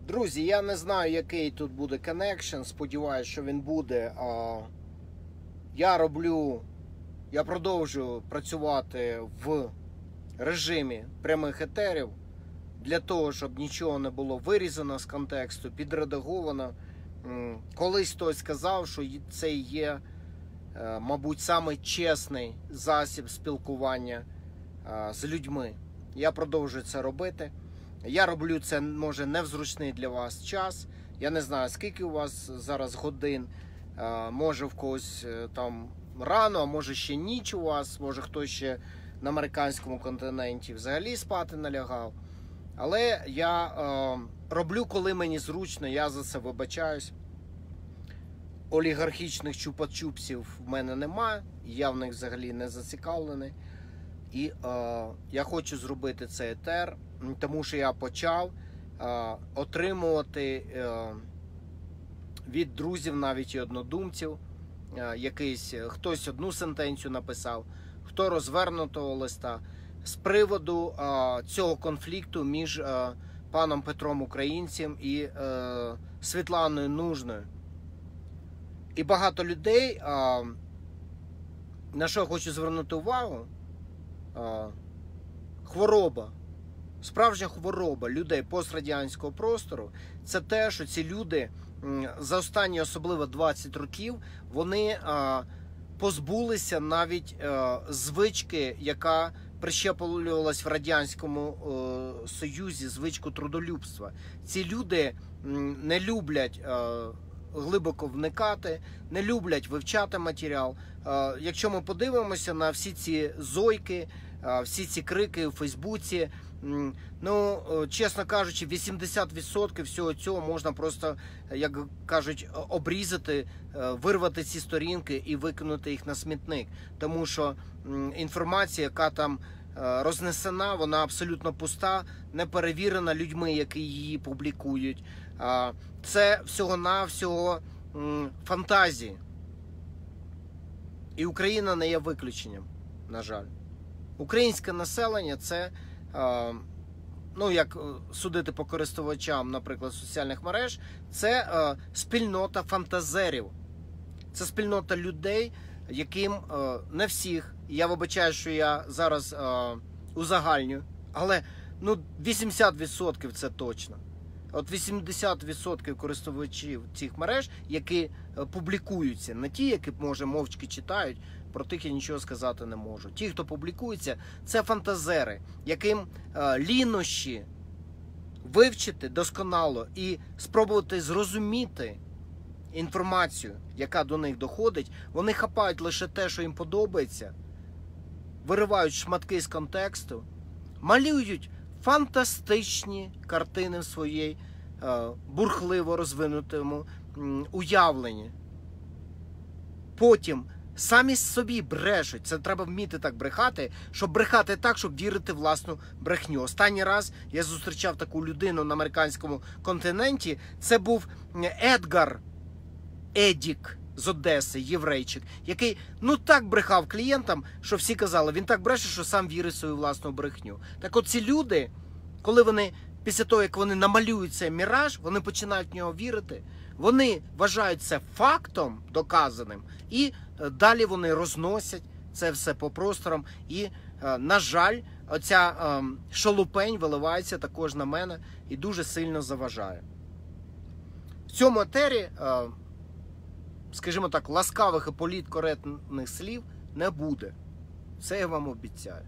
Друзі, я не знаю, який тут буде коннекшн, сподіваюся, що він буде. Я продовжую працювати в режимі прямих етерів, для того, щоб нічого не було вирізано з контексту, підредаговано. Колись хтось сказав, що це є, мабуть, самий чесний засіб спілкування з людьми. Я продовжую це робити. Я роблю це, може, не в зручний для вас час. Я не знаю, скільки у вас зараз годин. Може, в когось там рано, а може ще ніч у вас. Може, хтось ще на американському континенті взагалі спати налягав. Але я роблю, коли мені зручно, я за це вибачаюсь. Олігархічних чупа-чупсів в мене немає, я в них взагалі не зацікавлений. І я хочу зробити цей етер, тому що я почав отримувати від друзів, навіть і однодумців, хтось одну сентенцію написав, хто розвернутого листа, з приводу цього конфлікту між паном Петром Українцем і Світланою Нужною. І багато людей, на що я хочу звернути увагу, хвороба, справжня хвороба людей пострадянського простору, це те, що ці люди за останні, особливо 20 років, вони позбулися навіть звички, яка прищеплювалась в Радянському Союзі, звичку трудолюбства. Ці люди не люблять глибоко вникати, не люблять вивчати матеріал. Якщо ми подивимося на всі ці зойки, всі ці крики у Фейсбуці, ну, чесно кажучи, 80% всього цього можна просто, як кажуть, обрізати, вирвати ці сторінки і викинути їх на смітник. Тому що інформація, яка там рознесена, вона абсолютно пуста, не перевірена людьми, які її публікують. Це всього-навсього фантазії. І Україна не є виключенням, на жаль. Українське населення – це, ну, як судити по користувачам, наприклад, соціальних мереж, це спільнота фантазерів. Це спільнота людей, яким не всіх, я вибачаю, що я зараз узагальнюю, але ну, 80% це точно. От 80% користувачів цих мереж, які публікуються, не ті, які, може, мовчки читають, про тих я нічого сказати не можу. Ті, хто публікується, це фантазери, яким лінощі вивчити досконало і спробувати зрозуміти інформацію, яка до них доходить. Вони хапають лише те, що їм подобається, виривають шматки з контексту, малюють фантастичні картини в своїй бурхливо розвинутому уявленні. Потім самі собі брешуть. Це треба вміти так брехати, щоб брехати так, щоб вірити в власну брехню. Останній раз я зустрічав таку людину на американському континенті. Це був Едік з Одеси, єврейчик, який, ну, так брехав клієнтам, що всі казали, він так бреше, що сам вірить в свою власну брехню. Так от ці люди, коли вони, після того, як вони намалюють цей міраж, вони починають в нього вірити, вони вважають це фактом доказаним, і далі вони розносять це все по просторам. І, на жаль, оця шалупень виливається також на мене і дуже сильно заважає. В цьому етері, скажімо так, ласкавих і політкоректних слів не буде. Це я вам обіцяю.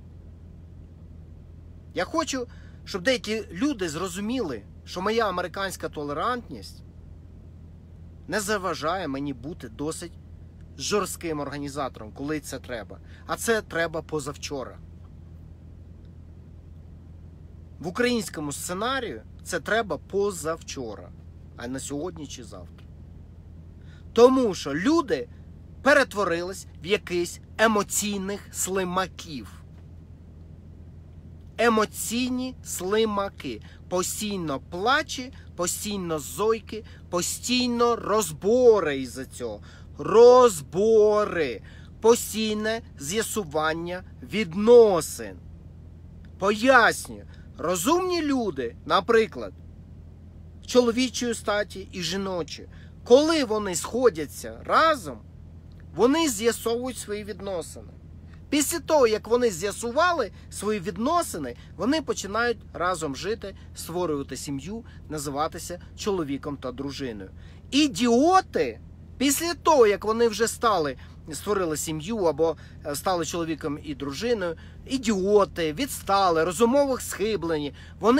Я хочу, щоб деякі люди зрозуміли, що моя американська толерантність не заважає мені бути досить жорстким організатором, коли це треба. А це треба позавчора. В українському сценарію це треба позавчора, а не сьогодні чи завтра. Тому що люди перетворились в якихось емоційних слимаків. Емоційні слимаки. Постійно плачі, постійно зойки, постійно розбори із-за цього. Розбори. Постійне з'ясування відносин. Пояснюю. Розумні люди, наприклад, чоловічої статі і жіночої. Коли вони сходяться разом, вони з'ясовують свої відносини. Після того, як вони з'ясували свої відносини, вони починають разом жити, створювати сім'ю, називатися чоловіком та дружиною. Ідіоти, після того, як вони вже створили сім'ю або стали чоловіком і дружиною, ідіоти, відстали, розумово схиблені,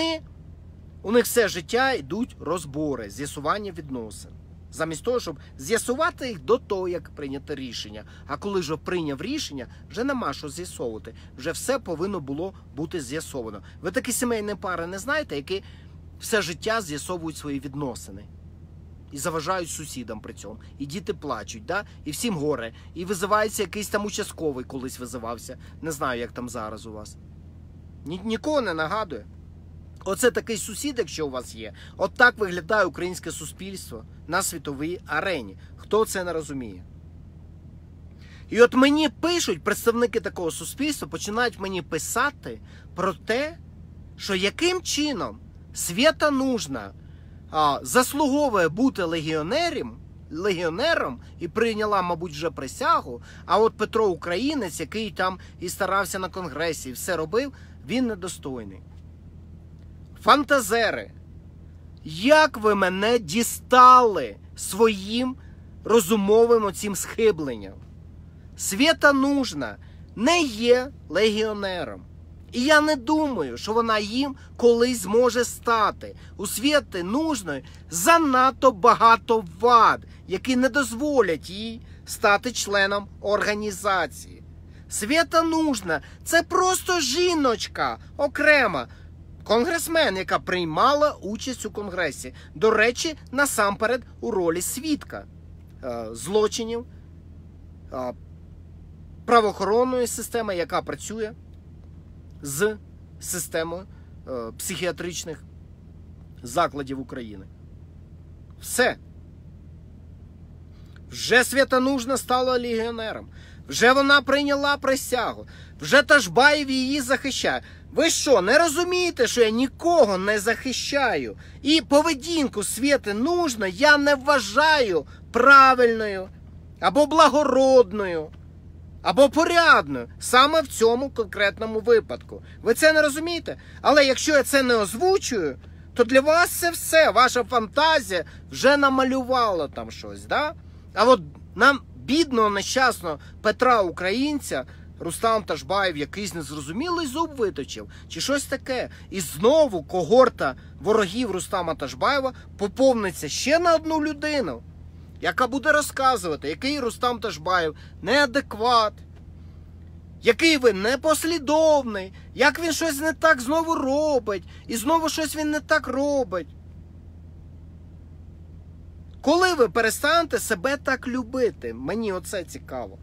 у них все життя йдуть розбори, з'ясування відносин. Замість того, щоб з'ясувати їх до того, як прийняти рішення. А коли вже прийняв рішення, вже нема що з'ясовувати. Вже все повинно було бути з'ясовано. Ви такі сімейні пари не знаєте, які все життя з'ясовують свої відносини. І заважають сусідам при цьому. І діти плачуть, да? І всім горе. І визивається якийсь там участковий, колись визивався. Не знаю, як там зараз у вас. Нікого не нагадує. Оце такий сусід, якщо у вас є. От так виглядає українське суспільство на світовій арені. Хто це не розуміє? І от мені пишуть, представники такого суспільства починають мені писати про те, що яким чином Свєта Нужна заслуговує бути легіонером і прийняла, мабуть, вже присягу, а от Петро Українець, який там і старався на Конгресі, і все робив, він недостойний. Фантазери, як ви мене дістали своїм розумовим оцім схибленням? Свєта Нужна не є легіонером. І я не думаю, що вона їм колись зможе стати. У Свєти Нужної занадто багато вад, які не дозволять їй стати членом організації. Свєта Нужна – це просто жіночка окрема, конгресмен, яка приймала участь у Конгресі. До речі, насамперед у ролі свідка злочинів правоохоронної системи, яка працює з системою психіатричних закладів України. Все. Вже Свєта Нужна стала легіонером. Вже вона прийняла присягу. Вже Ташбаєв її захищає. Ви що, не розумієте, що я нікого не захищаю? І поведінку Свєти Нужної я не вважаю правильною, або благородною, або порядною, саме в цьому конкретному випадку. Ви це не розумієте? Але якщо я це не озвучую, то для вас це все, ваша фантазія вже намалювала там щось, да? А от нам бідного, нещасного Петра Українця Рустам Ташбаєв якийсь незрозумілий зуб виточив, чи щось таке. І знову когорта ворогів Рустама Ташбаєва поповниться ще на одну людину, яка буде розказувати, який Рустам Ташбаєв неадекват, який він непослідовний, як він щось не так знову робить, і знову щось він не так робить. Коли ви перестанете себе так любити? Мені оце цікаво.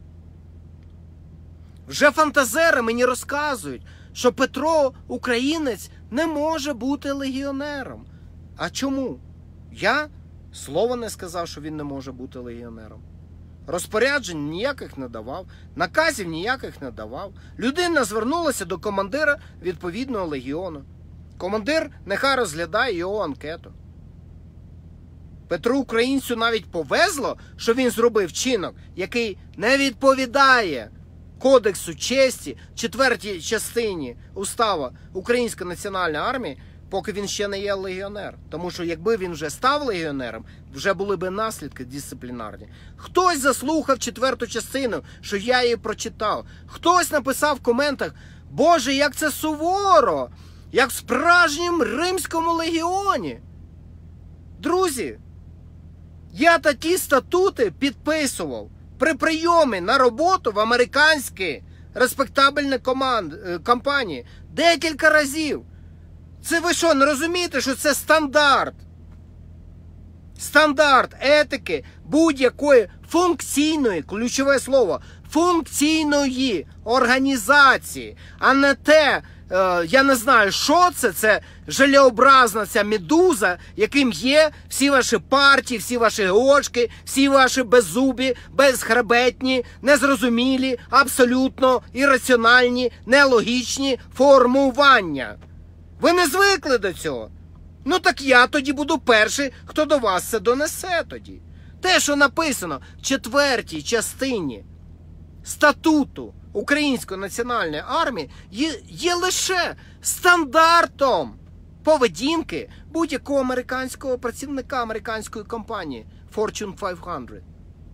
Вже фантазери мені розказують, що Петро Українець не може бути легіонером. А чому? Я слова не сказав, що він не може бути легіонером. Розпоряджень ніяких не давав, наказів ніяких не давав. Людина звернулася до командира відповідного легіону. Командир нехай розглядає його анкету. Петру Українцю навіть повезло, що він зробив вчинок, який не відповідає Кодексу честі, 4-й частині Устава Української національної армії, поки він ще не є легіонер. Тому що якби він вже став легіонером, вже були б наслідки дисциплінарні. Хтось заслухав 4-ту частину, що я її прочитав. Хтось написав в коментах: «Боже, як це суворо! Як в справжньому римському легіоні!» Друзі, я такі статути підписував при прийомі на роботу в американські респектабельні компанії декілька разів. Це ви що, не розумієте, що це стандарт? Стандарт етики будь-якої функційної, ключове слово, функційної організації, а не те, я не знаю, що це желеобразна ця медуза, яким є всі ваші партії, всі ваші гошки, всі ваші беззубі, безхребетні, незрозумілі, абсолютно ірраціональні, нелогічні формування. Ви не звикли до цього. Ну так я тоді буду перший, хто до вас це донесе тоді. Те, що написано в 4-й частині статуту Української національної армії, є лише стандартом поведінки будь-якого американського працівника американської компанії Fortune 500.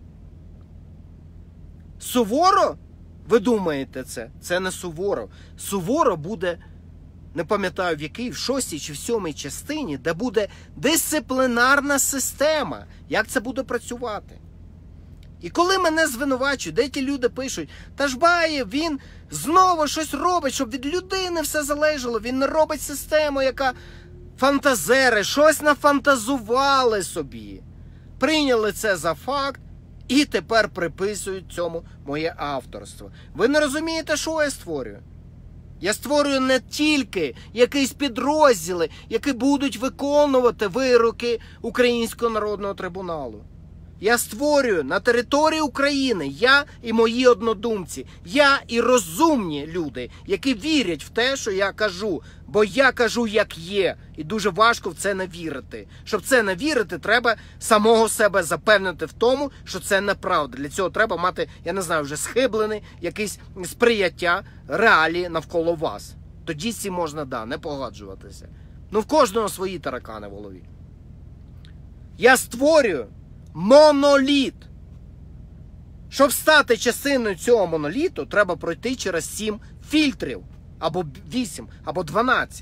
Суворо? Ви думаєте це? Це не суворо. Суворо буде, не пам'ятаю в якій, в 6-й чи в 7-й частині, де буде дисциплінарна система. Як це буде працювати? І коли мене звинувачують, деякі люди пишуть, Ташбаєв, він знову щось робить, щоб від людини все залежало. Він не робить систему, яка фантазери, щось нафантазували собі. Прийняли це за факт і тепер приписують цьому моє авторство. Ви не розумієте, що я створюю? Я створюю не тільки якісь підрозділи, які будуть виконувати вироки Українського народного трибуналу. Я створюю на території України, я і мої однодумці, я і розумні люди, які вірять в те, що я кажу, бо я кажу, як є, і дуже важко в це не вірити. Щоб це не вірити, треба самого себе запевнити в тому, що це неправда. Для цього треба мати, я не знаю, вже схиблене якесь сприяття реалії навколо вас. Тоді з цим можна, не погоджуватися. Ну в кожного свої таракани в голові. Я створюю моноліт. Щоб стати частиною цього моноліту, треба пройти через 7 фільтрів. Або 8, або 12.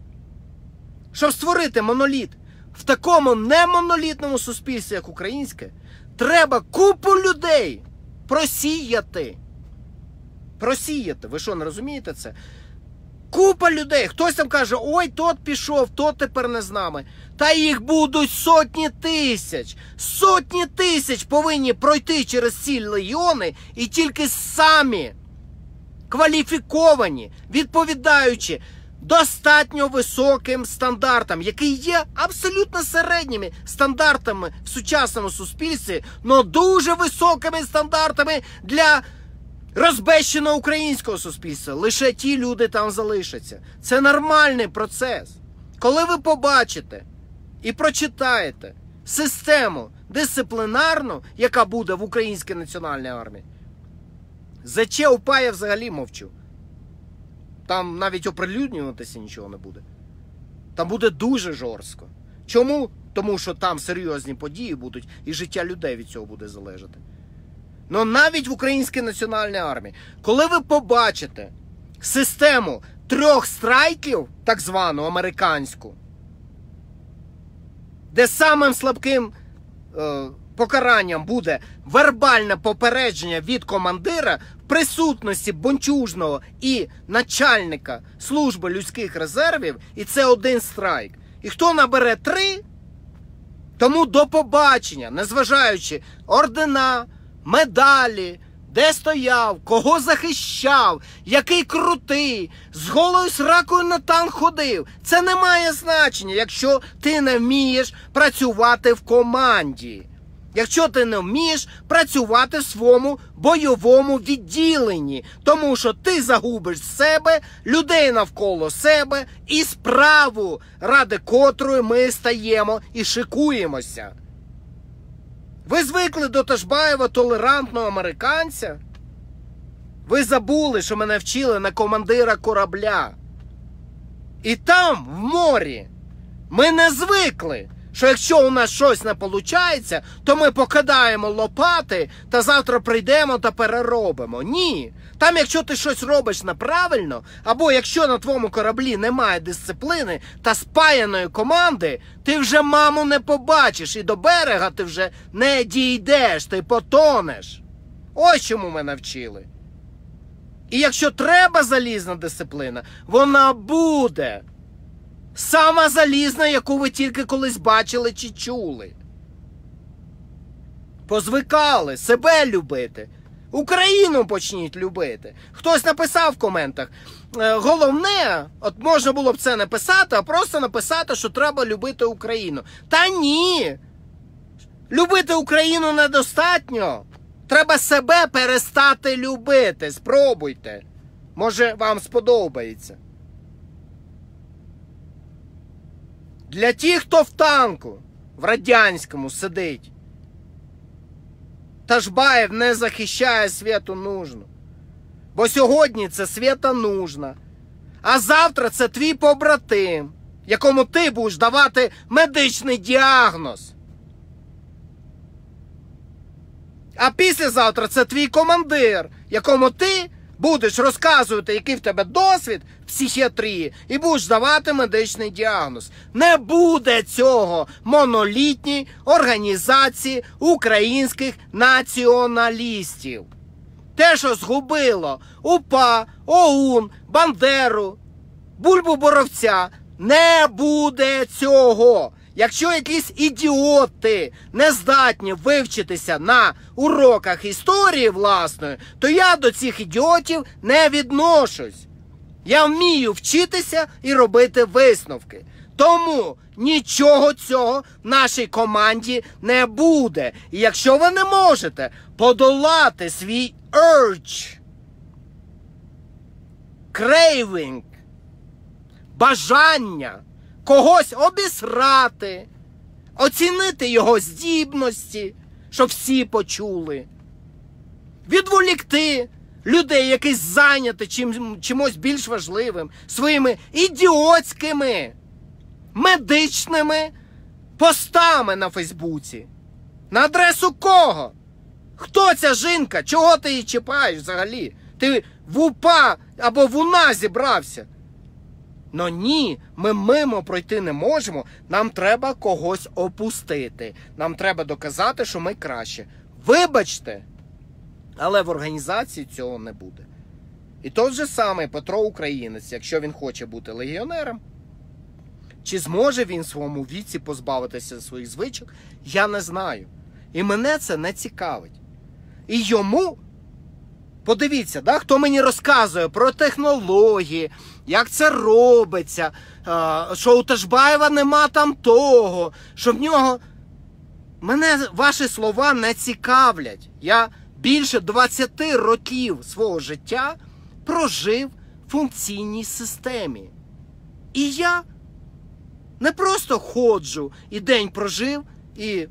Щоб створити моноліт в такому немонолітному суспільстві, як українське, треба купу людей просіяти. Просіяти. Ви що, не розумієте це? Купа людей. Хтось там каже, ой, тот пішов, тот тепер не з нами. Та їх будуть сотні тисяч. Сотні тисяч повинні пройти через ці легіони і тільки самі кваліфіковані, відповідаючи достатньо високим стандартам, які є абсолютно середніми стандартами в сучасному суспільстві, але дуже високими стандартами для розбещеного українського суспільства. Лише ті люди там залишаться. Це нормальний процес. Коли ви побачите і прочитаєте систему дисциплінарну, яка буде в Українській національній армії, за ЧУПА я взагалі мовчу. Там навіть оприлюднюватися нічого не буде. Там буде дуже жорстко. Чому? Тому що там серйозні події будуть і життя людей від цього буде залежати. Но навіть в Українській національній армії, коли ви побачите систему 3 страйків, так звану американську, де самим слабким покаранням буде вербальне попередження від командира в присутності бунчужного і начальника служби людських резервів, і це 1 страйк. І хто набере 3, тому до побачення, незважаючи ордена, медалі, де стояв, кого захищав, який крутий, з голою сракою на танк ходив. Це не має значення, якщо ти не вмієш працювати в команді. Якщо ти не вмієш працювати в своєму бойовому відділенні. Тому що ти загубиш себе, людей навколо себе і справу, ради котрої ми стаємо і шикуємося. Ви звикли до Ташбаєва толерантного американця? Ви забули, що мене вчили на командира корабля. І там, в морі, ми не звикли, що якщо у нас щось не виходить, то ми покидаємо лопати та завтра прийдемо та переробимо. Ні. Там, якщо ти щось робиш неправильно, або якщо на твоєму кораблі немає дисципліни та спаяної команди, ти вже маму не побачиш і до берега ти вже не дійдеш, ти потонеш. Ось чому мене вчили. І якщо треба залізна дисципліна, вона буде. Сама залізна, яку ви тільки колись бачили чи чули. Позвикали себе любити. Україну почніть любити. Хтось написав в коментах. Головне, от можна було б це не писати, а просто написати, що треба любити Україну. Та ні! Любити Україну недостатньо. Треба себе перестати любити. Спробуйте. Може, вам сподобається. Для тих, хто в танку, в радянському сидить. Ташбаєв не захищає Свєту Нужну. Бо сьогодні це Свєта Нужна. А завтра це твій побратим, якому ти будеш давати медичний діагноз. А післязавтра це твій командир, якому ти будеш розказувати, який в тебе досвід в психіатрії, і будеш давати медичний діагноз. Не буде цього монолітній організації українських націоналістів. Те, що згубило УПА, ОУН, Бандеру, Бульбу-Боровця, не буде цього. Якщо якісь ідіоти не здатні вивчитися на уроках історії власної, то я до цих ідіотів не відношусь. Я вмію вчитися і робити висновки. Тому нічого цього в нашій команді не буде. І якщо ви не можете подолати свій urge, craving, бажання когось обісрати, оцінити його здібності, щоб всі почули, відволікти людей, які зайняті чимось більш важливим, своїми ідіотськими медичними постами на Фейсбуці. На адресу кого? Хто ця жінка? Чого ти її чіпаєш взагалі? Ти в УПА або в УНА зібрався? Но ні, ми мимо пройти не можемо, нам треба когось опустити. Нам треба доказати, що ми краще. Вибачте, але в організації цього не буде. І той же самий Петро Українець, якщо він хоче бути легіонером, чи зможе він в своєму віці позбавитися своїх звичок, я не знаю. І мене це не цікавить. І йому, подивіться, да, хто мені розказує про технології, як це робиться, що у Ташбаєва нема там того, що в нього... Мене ваші слова не цікавлять. Я більше 20 років свого життя прожив в функційній системі. І я не просто ходжу і день прожив, і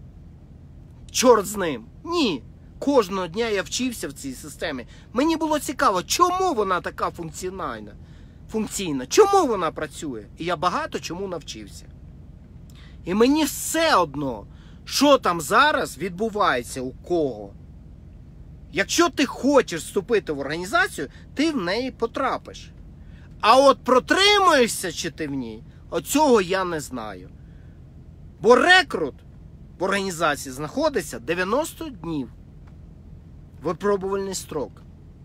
чорт з ним. Ні. Кожного дня я вчився в цій системі. Мені було цікаво, чому вона така функційна, чому вона працює. І я багато чому навчився. І мені все одно, що там зараз відбувається у кого. Якщо ти хочеш вступити в організацію, ти в неї потрапиш. А от протримуєшся чи ти в ній, оцього я не знаю. Бо рекрут в організації знаходиться 90 днів. Випробувальний строк.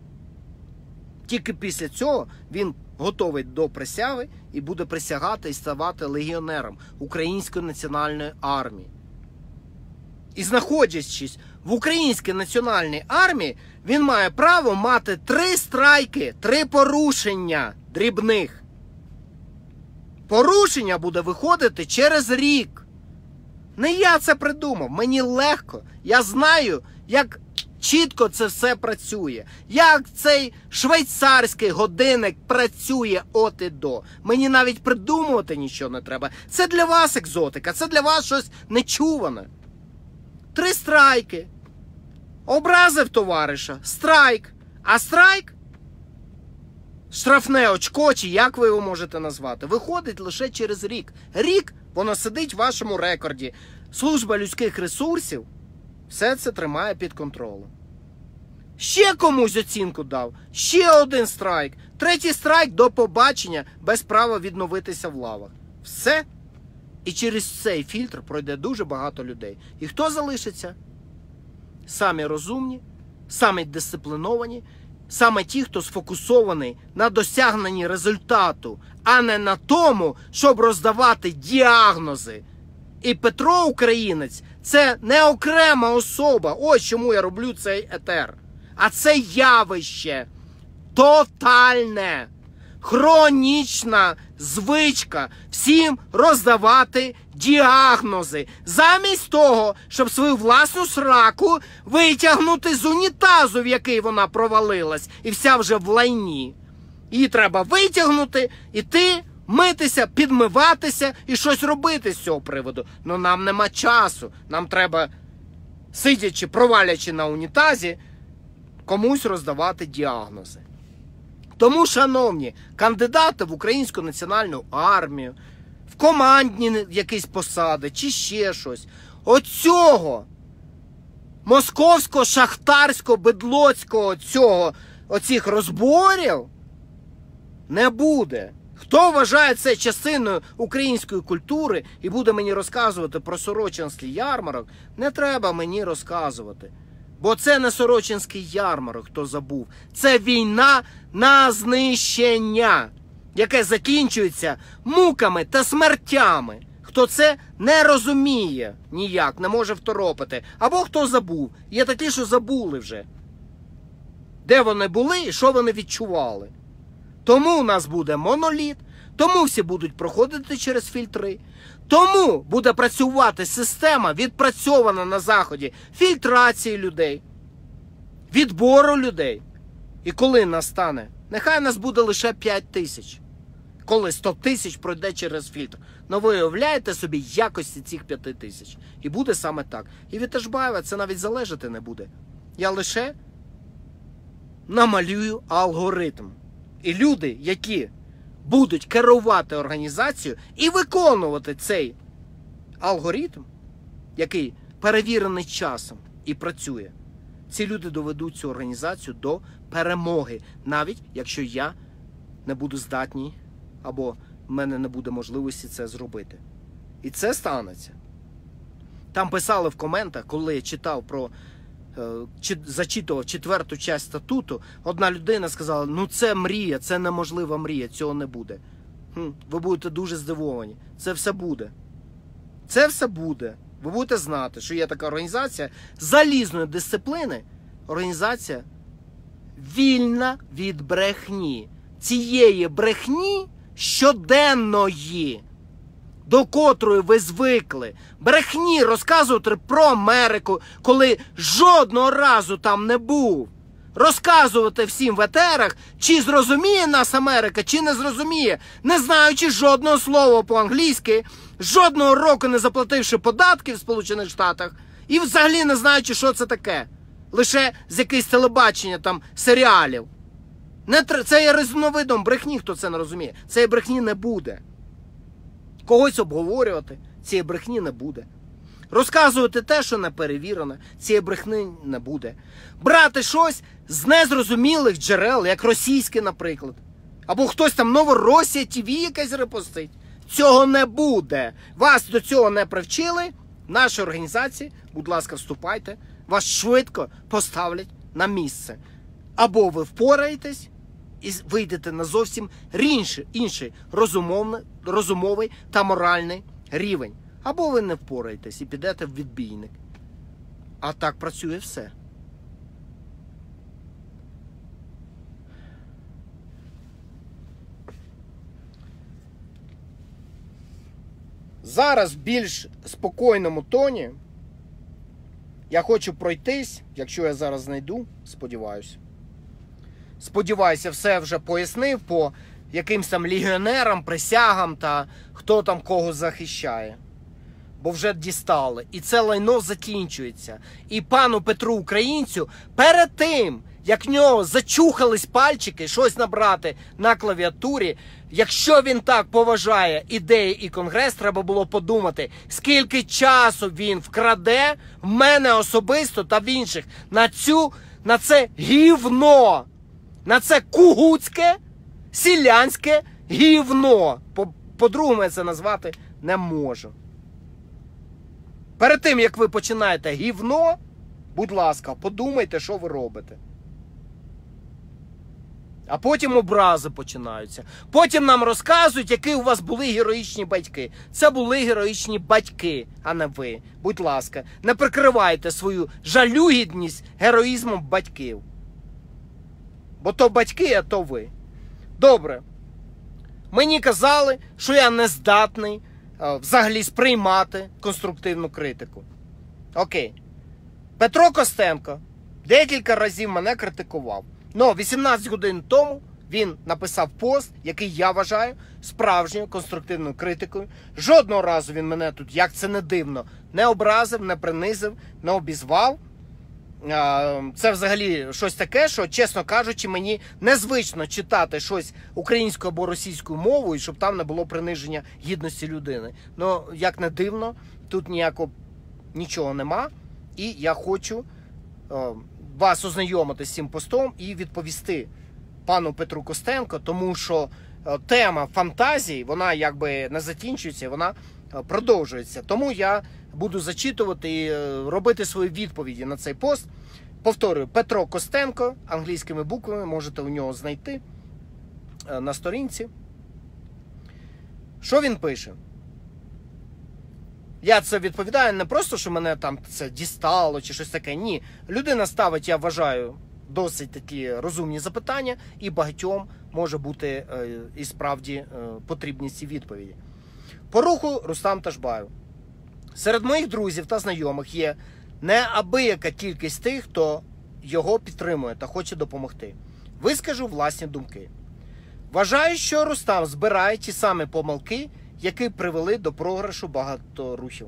Тільки після цього він готовий до присяги і буде присягати і ставати легіонером Української національної армії. І знаходячись в Українській національній армії, він має право мати 3 страйки, 3 порушення дрібних. Порушення буде виходити через рік. Не я це придумав, мені легко. Я знаю, як чітко це все працює. Як цей швейцарський годинник працює от і до. Мені навіть придумувати нічого не треба. Це для вас екзотика, це для вас щось нечуване. 3 страйки. Образив товариша. Страйк. А страйк? Штрафне очко, чи як ви його можете назвати, виходить лише через рік. Рік воно сидить в вашому рекорді. Служба людських ресурсів все це тримає під контролем. Ще комусь оцінку дав. Ще 1 страйк. 3-й страйк, до побачення, без права відновитися в лавах. Все. І через цей фільтр пройде дуже багато людей. І хто залишиться? Самі розумні, самі дисципліновані, саме ті, хто сфокусований на досягненні результату, а не на тому, щоб роздавати діагнози. І Петро Українець – це не окрема особа. Ось чому я роблю цей етер. А це явище. Тотальне. Хронічна звичка всім роздавати діагнози. Замість того, щоб свою власну сраку витягнути з унітазу, в який вона провалилась, і вся вже в лайні. Її треба витягнути, і ти митися, підмиватися і щось робити з цього приводу. Но нам нема часу. Нам треба, сидячи, провалячи на унітазі, комусь роздавати діагнози. Тому, шановні, кандидати в Українську національну армію, в командні якісь посади чи ще щось, оцього московського, шахтарського, бедлоцького оцих розборів не буде. Хто вважає це частиною української культури і буде мені розказувати про Сорочинський ярмарок, не треба мені розказувати. Бо це не Сорочинський ярмарок, хто забув. Це війна на знищення, яке закінчується муками та смертями. Хто це не розуміє ніяк, не може второпати. Або хто забув. Є такі, що забули вже. Де вони були і що вони відчували. Тому у нас буде моноліт, тому всі будуть проходити через фільтри. Тому буде працювати система, відпрацьована на Заході, фільтрації людей, відбору людей. І коли настане, нехай нас буде лише 5 тисяч. Коли 100 тисяч пройде через фільтр. Но ви уявляєте собі якості цих 5 тисяч. І буде саме так. І від Ташбаєва це навіть залежати не буде. Я лише намалюю алгоритм. І люди, які будуть керувати організацією і виконувати цей алгоритм, який перевірений часом і працює, ці люди доведуть цю організацію до перемоги, навіть якщо я не буду здатний або в мене не буде можливості це зробити. І це станеться. Там писали в коментах, коли я читав зачитував 4-ту частину статуту, одна людина сказала, ну це мрія, це неможлива мрія, цього не буде. Ви будете дуже здивовані. Це все буде. Це все буде. Ви будете знати, що є така організація залізної дисципліни, організація вільна від брехні. Цієї брехні щоденної, до котрої ви звикли. Брехні розказувати про Америку, коли жодного разу там не був. Розказувати всім в етерах, чи зрозуміє нас Америка, чи не зрозуміє, не знаючи жодного слова по-англійськи, жодного року не заплативши податків в Сполучених Штатах, і взагалі не знаючи, що це таке. Лише з якихось телебачення, там, серіалів. Це є різновидом брехні, хто це не розуміє. Цієї брехні не буде. Когось обговорювати, цієї брехні не буде. Розказувати те, що не перевірено, цієї брехні не буде. Брати щось з незрозумілих джерел, як російське, наприклад. Або хтось там Новоросія ТВ якась репостить. Цього не буде. Вас до цього не привчили. Наші організації, будь ласка, вступайте. Вас швидко поставлять на місце. Або ви впораєтесь і вийдете на зовсім інший розумовий та моральний рівень. Або ви не впораєтесь і підете в відбійник. А так працює все. Зараз в більш спокійному тоні я хочу пройтись, якщо я зараз знайду, сподіваюся. Сподіваюся, все вже пояснив по якимсь там легіонерам, присягам та хто там кого захищає. Бо вже дістали. І це лайно закінчується. І пану Петру Українцю перед тим, як в нього зачухались пальчики, щось набрати на клавіатурі, якщо він так поважає ідеї і Конгрес, треба було подумати, скільки часу він вкраде в мене особисто та в інших на це гівно, на це кугуцьке, селянське гівно. По-другому я це назвати не можу. Перед тим, як ви починаєте гівно, будь ласка, подумайте, що ви робите. А потім образи починаються. Потім нам розказують, які у вас були героїчні батьки. Це були героїчні батьки, а не ви. Будь ласка, не прикривайте свою жалюгідність героїзмом батьків. Бо то батьки, а то ви. Добре. Мені казали, що я не здатний взагалі сприймати конструктивну критику. Окей. Петро Костенко декілька разів мене критикував. Но 18 годин тому Він написав пост, який я вважаю справжньою конструктивною критикою. Жодного разу він мене тут, як це не дивно, не образив, не принизив, не обізвав. Це взагалі щось таке, що, чесно кажучи, мені незвично читати щось українською або російською мовою, щоб там не було приниження гідності людини. Ну, як не дивно, тут нічого нема. І я хочу вас ознайомити з цим постом і відповісти пану Петру Костенку, тому що тема фантазій, вона якби не закінчується, вона продовжується. Тому я буду зачитувати і робити свої відповіді на цей пост. Повторюю, Петро Костенко, англійськими буквами, можете у нього знайти на сторінці. Що він пише? Я це відповідаю не просто, що мене там це дістало чи щось таке. Ні. Людина ставить, я вважаю, досить такі розумні запитання, і багатьом може бути і справді потрібні ці відповіді. По руху Рустам Ташбаєв. Серед моїх друзів та знайомих є неабияка кількість тих, хто його підтримує та хоче допомогти. Вискажу власні думки. Вважаю, що Рустам збирає ті самі помилки, які привели до програшу багато рухів.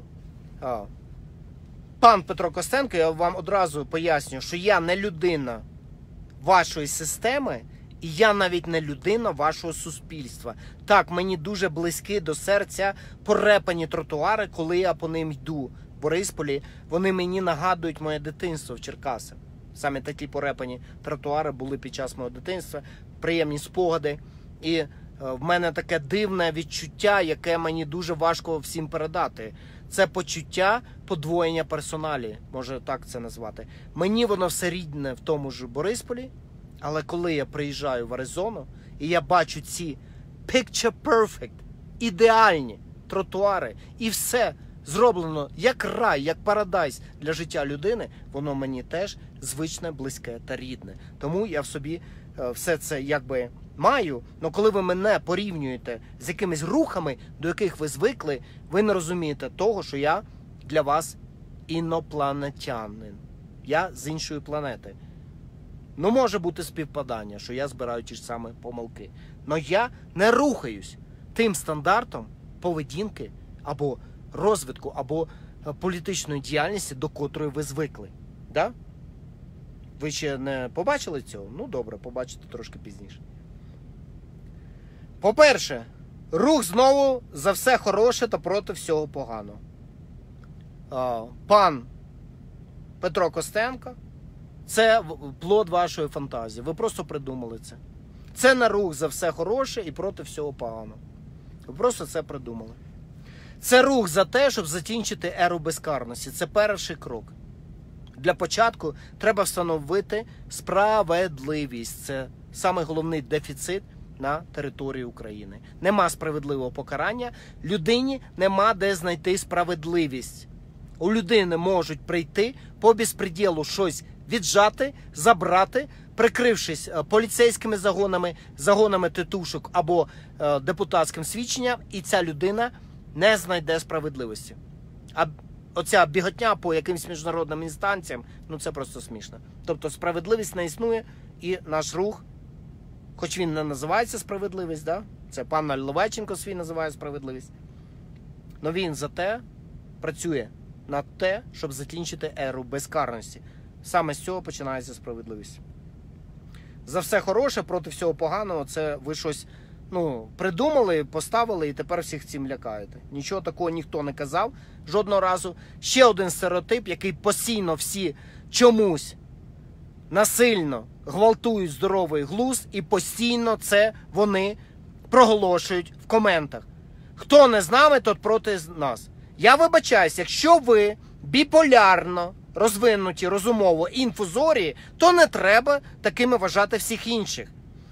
Пан Петро Костенко, я вам одразу поясню, що я не людина вашої системи, і я навіть не людина вашого суспільства. Так, мені дуже близькі до серця порепані тротуари, коли я по ним йду в Борисполі. Вони мені нагадують моє дитинство в Черкасах. Саме такі порепані тротуари були під час мого дитинства, приємні спогади. І в мене таке дивне відчуття, яке мені дуже важко всім передати. Це почуття подвоєння персоналі, може так це назвати. Мені воно все рідне в тому ж Борисполі, але коли я приїжджаю в Аризону, і я бачу ці picture perfect, ідеальні тротуари, і все зроблено як рай, як парадайз для життя людини, воно мені теж звичне, близьке та рідне. Тому я в собі все це якби маю, але коли ви мене порівнюєте з якимись рухами, до яких ви звикли, ви не розумієте того, що я для вас інопланетянин. Я з іншої планети. Ну, може бути співпадання, що я збираю ті ж самі помилки. Но я не рухаюсь тим стандартом поведінки або розвитку, або політичної діяльності, до котрої ви звикли. Да? Ви ще не побачили цього? Ну, добре, побачите трошки пізніше. По-перше, рух знову за все хороше та проти всього поганого. Пан Петро Костенко, це плод вашої фантазії. Ви просто придумали це. Це не рух за все хороше і проти всього поганого. Ви просто це придумали. Це рух за те, щоб закінчити еру безкарності. Це перший крок. Для початку треба встановити справедливість. Це самий головний дефіцит на території України. Нема справедливого покарання. Людині нема де знайти справедливість. У людини можуть прийти по безпреділу щось віджати, забрати, прикрившись поліцейськими загонами, загонами титушок або депутатським свідченням, і ця людина не знайде справедливості. А оця біготня по якимсь міжнародним інстанціям, ну це просто смішно. Тобто справедливість не існує, і наш рух, хоч він не називається справедливість, да? Це пан Наливайченко свій називає справедливість, але він за те працює на те, щоб закінчити еру безкарності. Саме з цього починається справедливість. За все хороше проти всього поганого, це ви щось придумали, поставили і тепер всіх цим лякаєте. Нічого такого ніхто не казав жодного разу. Ще один стереотип, який постійно всі чомусь насильно гвалтують здоровий глузд, і постійно це вони проголошують в коментах. Хто не з нами, тот проти нас. Я вибачаюсь, якщо ви біполярно розвинуті розумово інфузорії, то не треба такими вважати всіх інших.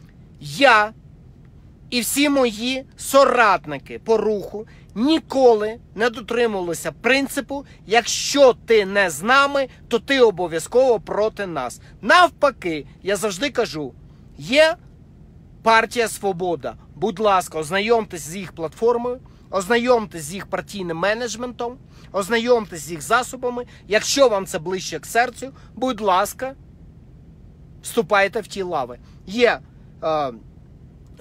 Я і всі мої соратники по руху ніколи не дотримувалися принципу, якщо ти не з нами, то ти обов'язково проти нас. Навпаки, я завжди кажу, є партія «Свобода». Будь ласка, ознайомтесь з їх платформою, ознайомтесь з їх партійним менеджментом, ознайомтесь з їх засобами. Якщо вам це ближче к серцю, будь ласка, вступайте в ті лави. Є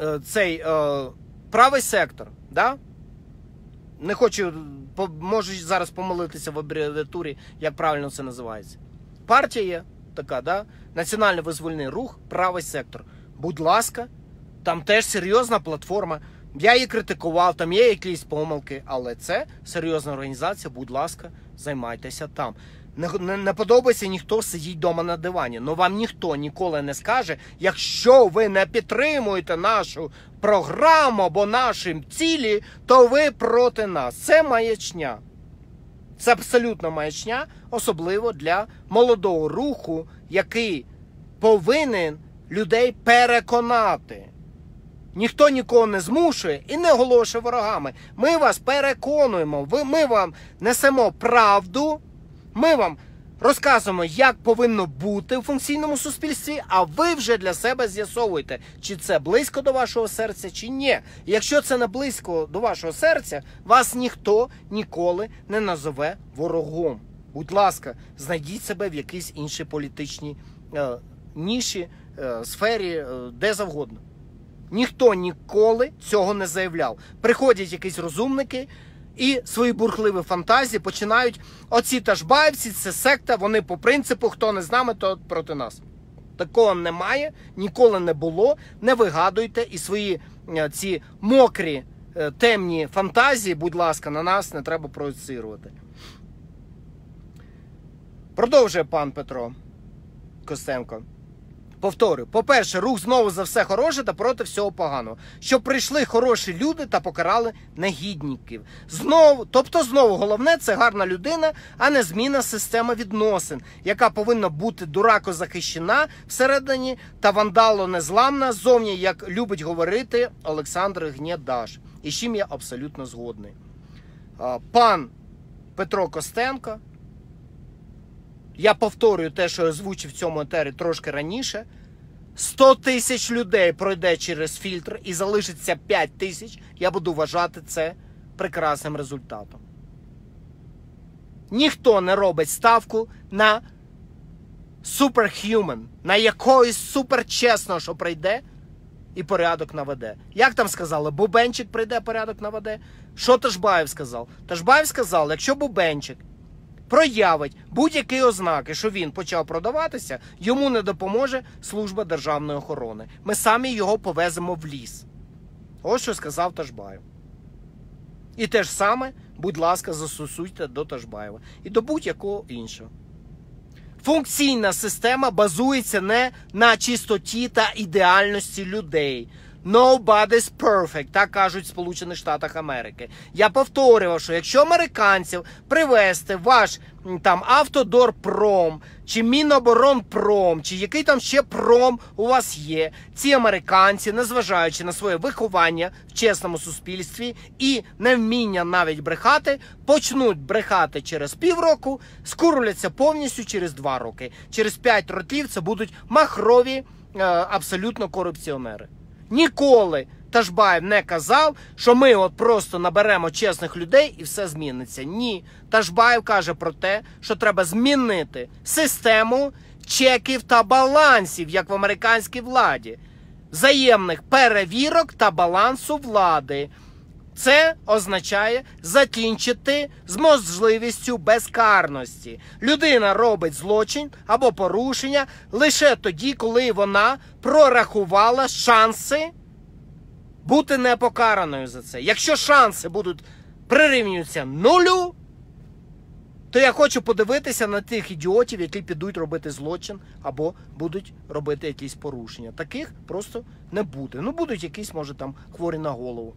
цей правий сектор, да? Не хочу, можу зараз помилитися в абревіатурі, як правильно це називається. Партія є така, да? Національно-визвольний рух, правий сектор. Будь ласка, там теж серйозна платформа. Я її критикував, там є якісь помилки, але це серйозна організація, будь ласка, займайтеся там. Не подобається, ніхто сидіть вдома на дивані. Но вам ніхто ніколи не скаже, якщо ви не підтримуєте нашу програму або наші цілі, то ви проти нас. Це маячня. Це абсолютно маячня, особливо для молодого руху, який повинен людей переконати. Ніхто нікого не змушує і не оголошує ворогами. Ми вас переконуємо, ми вам несемо правду, ми вам розказуємо, як повинно бути в функційному суспільстві, а ви вже для себе з'ясовуєте, чи це близько до вашого серця, чи ні. І якщо це не близько до вашого серця, вас ніхто ніколи не назове ворогом. Будь ласка, знайдіть себе в якійсь іншій політичній ніші, сфері, де завгодно. Ніхто ніколи цього не заявляв. Приходять якісь розумники і свої бурхливі фантазії починають. Оці ташбаївці, це секта, вони по принципу, хто не з нами, то проти нас. Такого немає, ніколи не було. Не вигадуйте і свої ці мокрі, темні фантазії, будь ласка, на нас не треба проєцирувати. Продовжує пан Петро Костенко. Повторюю, по-перше, рух знову за все хороше та проти всього поганого. Щоб прийшли хороші люди та покарали негідників. Знову головне, це гарна людина, а не зміна системи відносин, яка повинна бути дурако захищена всередині та вандало незламна ззовні, як любить говорити Олександр Гнєдаш. І з чим я абсолютно згодний. Пан Петро Костенко, я повторюю те, що я озвучив в цьому етері трошки раніше. 100 тисяч людей пройде через фільтр і залишиться 5 тисяч. Я буду вважати це прекрасним результатом. Ніхто не робить ставку на superhuman, на якогось суперчесного, що прийде і порядок наведе. Як там сказали? Бубенчик прийде, порядок наведе? Що Ташбаєв сказав? Ташбаєв сказав, якщо Бубенчик проявить будь-які ознаки, що він почав продаватися, йому не допоможе служба державної охорони. Ми самі його повеземо в ліс. Ось що сказав Ташбаєв. І те ж саме, будь ласка, застосуйте до Ташбаєва. І до будь-якого іншого. Функційна система базується не на чистоті та ідеальності людей. Nobody's perfect, так кажуть в Сполучених Штатах Америки. Я повторював, що якщо американців привезти ваш там Автодорпром, чи Міноборонпром, чи який там ще пром у вас є, ці американці, незважаючи на своє виховання в чесному суспільстві і невміння навіть брехати, почнуть брехати через півроку, скурвляться повністю через 2 роки. Через 5 років це будуть махрові абсолютно корупціонери. Ніколи Ташбаєв не казав, що ми от просто наберемо чесних людей і все зміниться. Ні. Ташбаєв каже про те, що треба змінити систему чеків та балансів, як в американській владі. Взаємних перевірок та балансу влади. Це означає закінчити з можливістю безкарності. Людина робить злочин або порушення лише тоді, коли вона прорахувала шанси бути непокараною за це. Якщо шанси будуть прирівнюються 0, то я хочу подивитися на тих ідіотів, які підуть робити злочин або будуть робити якісь порушення. Таких просто не буде. Ну, будуть якісь, може, там хворі на голову.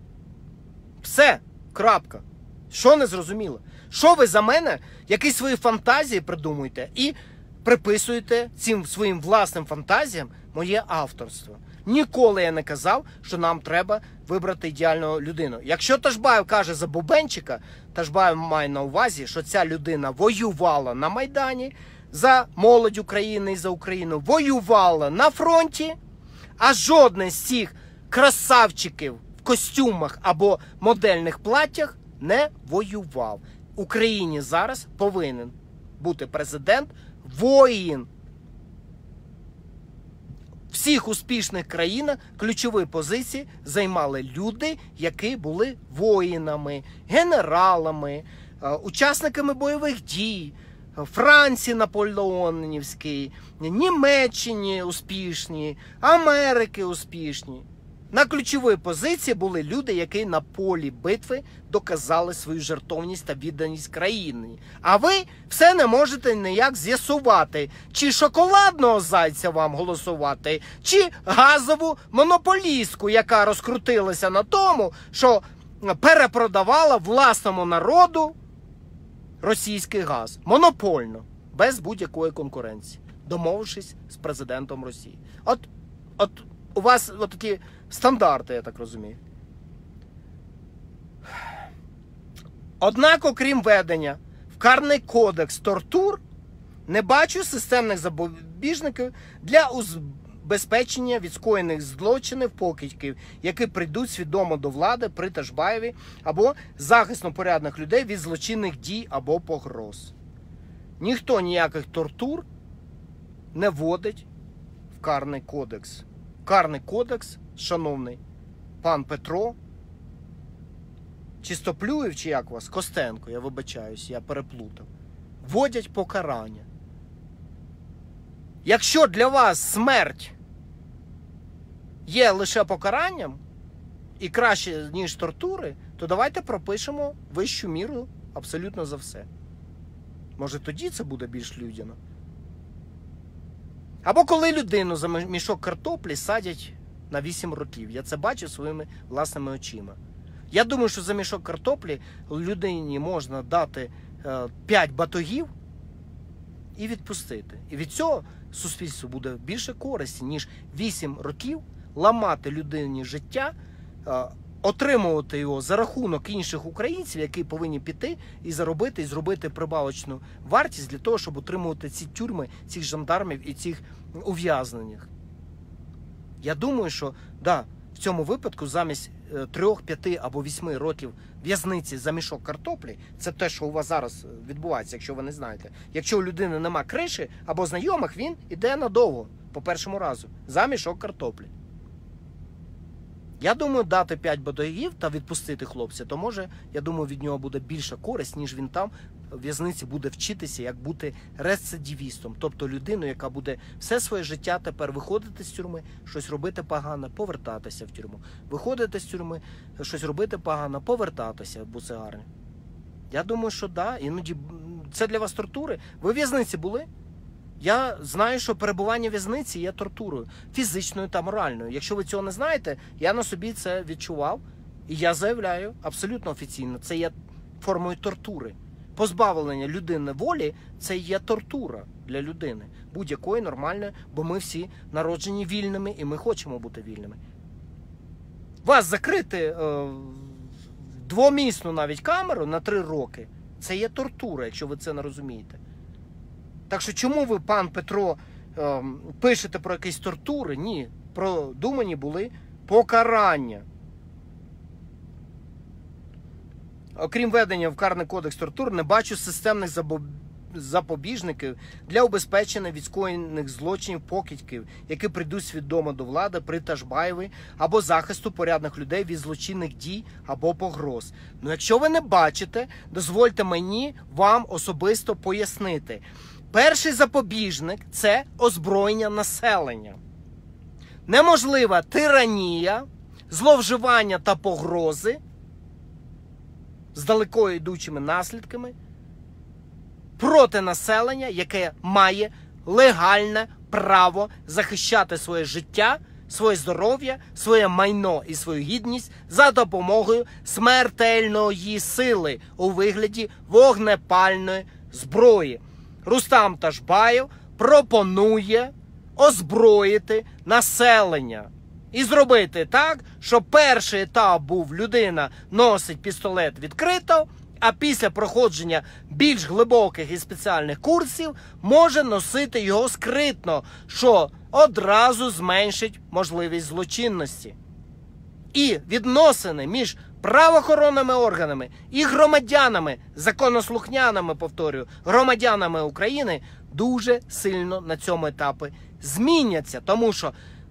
Все, крапка. Що не зрозуміло? Що ви за мене якісь свої фантазії придумуєте і приписуєте цим своїм власним фантазіям моє авторство? Ніколи я не казав, що нам треба вибрати ідеальну людину. Якщо Ташбаєв каже за Бубенчика, Ташбаєв має на увазі, що ця людина воювала на Майдані за молодь України і за Україну, воювала на фронті, а жоден з цих красавчиків в костюмах або модельних платтях не воював. В Україні зараз повинен бути президент воїн. всіх успішних країнах ключові позиції займали люди, які були воїнами, генералами, учасниками бойових дій. Франції наполеонівській, Німеччині успішні, Америки успішні. На ключовій позиції були люди, які на полі битви доказали свою жертовність та відданість країні. А ви все не можете ніяк з'ясувати, чи шоколадного зайця вам голосувати, чи газову монополістку, яка розкрутилася на тому, що перепродавала власному народу російський газ. Монопольно. Без будь-якої конкуренції. Домовившись з президентом Росії. От у вас такі стандарти, я так розумію. Однак, окрім введення в Карний кодекс тортур, не бачу системних запобіжників для убезпечення від скоєних злочинів покидьків, які прийдуть свідомо до влади при Ташбаєві, або захисту порядних людей від злочинних дій або погроз. Ніхто ніяких тортур не вводить в Карний кодекс. Карний кодекс, шановний пан Петро Чистоплюєв, чи як вас, Костенко, я вибачаюсь, я переплутав, вводять покарання. Якщо для вас смерть є лише покаранням і краще, ніж тортури, то давайте пропишемо вищу міру абсолютно за все. Може, тоді це буде більш людяно. Або коли людину за мішок картоплі садять на 8 років. Я це бачив своїми власними очима. Я думаю, що за мішок картоплі людині можна дати 5 батогів і відпустити. І від цього суспільству буде більше користі, ніж 8 років ламати людині життя, отримувати його за рахунок інших українців, які повинні піти і заробити, і зробити прибавочну вартість для того, щоб утримувати ці тюрми, цих жандармів і цих ув'язнених. Я думаю, що, да, в цьому випадку замість 3, 5 або 8 років в'язниці за мішок картоплі, це те, що у вас зараз відбувається, якщо ви не знаєте. Якщо у людини нема криші або знайомих, він іде надовго, по першому разу, за мішок картоплі. Я думаю, дати 5 батогів та відпустити хлопця, то може, я думаю, від нього буде більша користь, ніж він там в в'язниці буде вчитися, як бути рецидивістом. Тобто людиною, яка буде все своє життя тепер виходити з тюрми, щось робити погано, повертатися в тюрму. Виходити з тюрми, щось робити погано, повертатися в буцегарню. Я думаю, що да, іноді це для вас тортури. Ви в в'язниці були? Я знаю, що перебування в в'язниці є тортурою, фізичною та моральною. Якщо ви цього не знаєте, я на собі це відчував, і я заявляю абсолютно офіційно, це є формою тортури. Позбавлення людини волі – це є тортура для людини, будь-якої нормальної, бо ми всі народжені вільними, і ми хочемо бути вільними. Вас закрити двомісну навіть камеру на 3 роки – це є тортура, якщо ви це не розумієте. Так що чому ви, пан Петро, пишете про якісь тортури? Ні, продумані були покарання. Окрім введення в Карний кодекс тортур, не бачу системних запобіжників для убезпечення від скоєних злочинів покидьків, які прийдуть свідомо до влади при Ташбаєві, або захисту порядних людей від злочинних дій або погроз. Ну, якщо ви не бачите, дозвольте мені вам особисто пояснити. Перший запобіжник – це озброєння населення. Неможлива тиранія, зловживання та погрози з далеко йдучими наслідками проти населення, яке має легальне право захищати своє життя, своє здоров'я, своє майно і свою гідність за допомогою смертельної сили у вигляді вогнепальної зброї. Рустам Ташбаєв пропонує озброїти населення і зробити так, щоб перший етап був: людина носить пістолет відкрито, а після проходження більш глибоких і спеціальних курсів може носити його скритно, що одразу зменшить можливість злочинності. І відносини між правоохоронними органами і громадянами, законослухняними, повторюю, громадянами України дуже сильно на цьому етапі зміняться. Тому що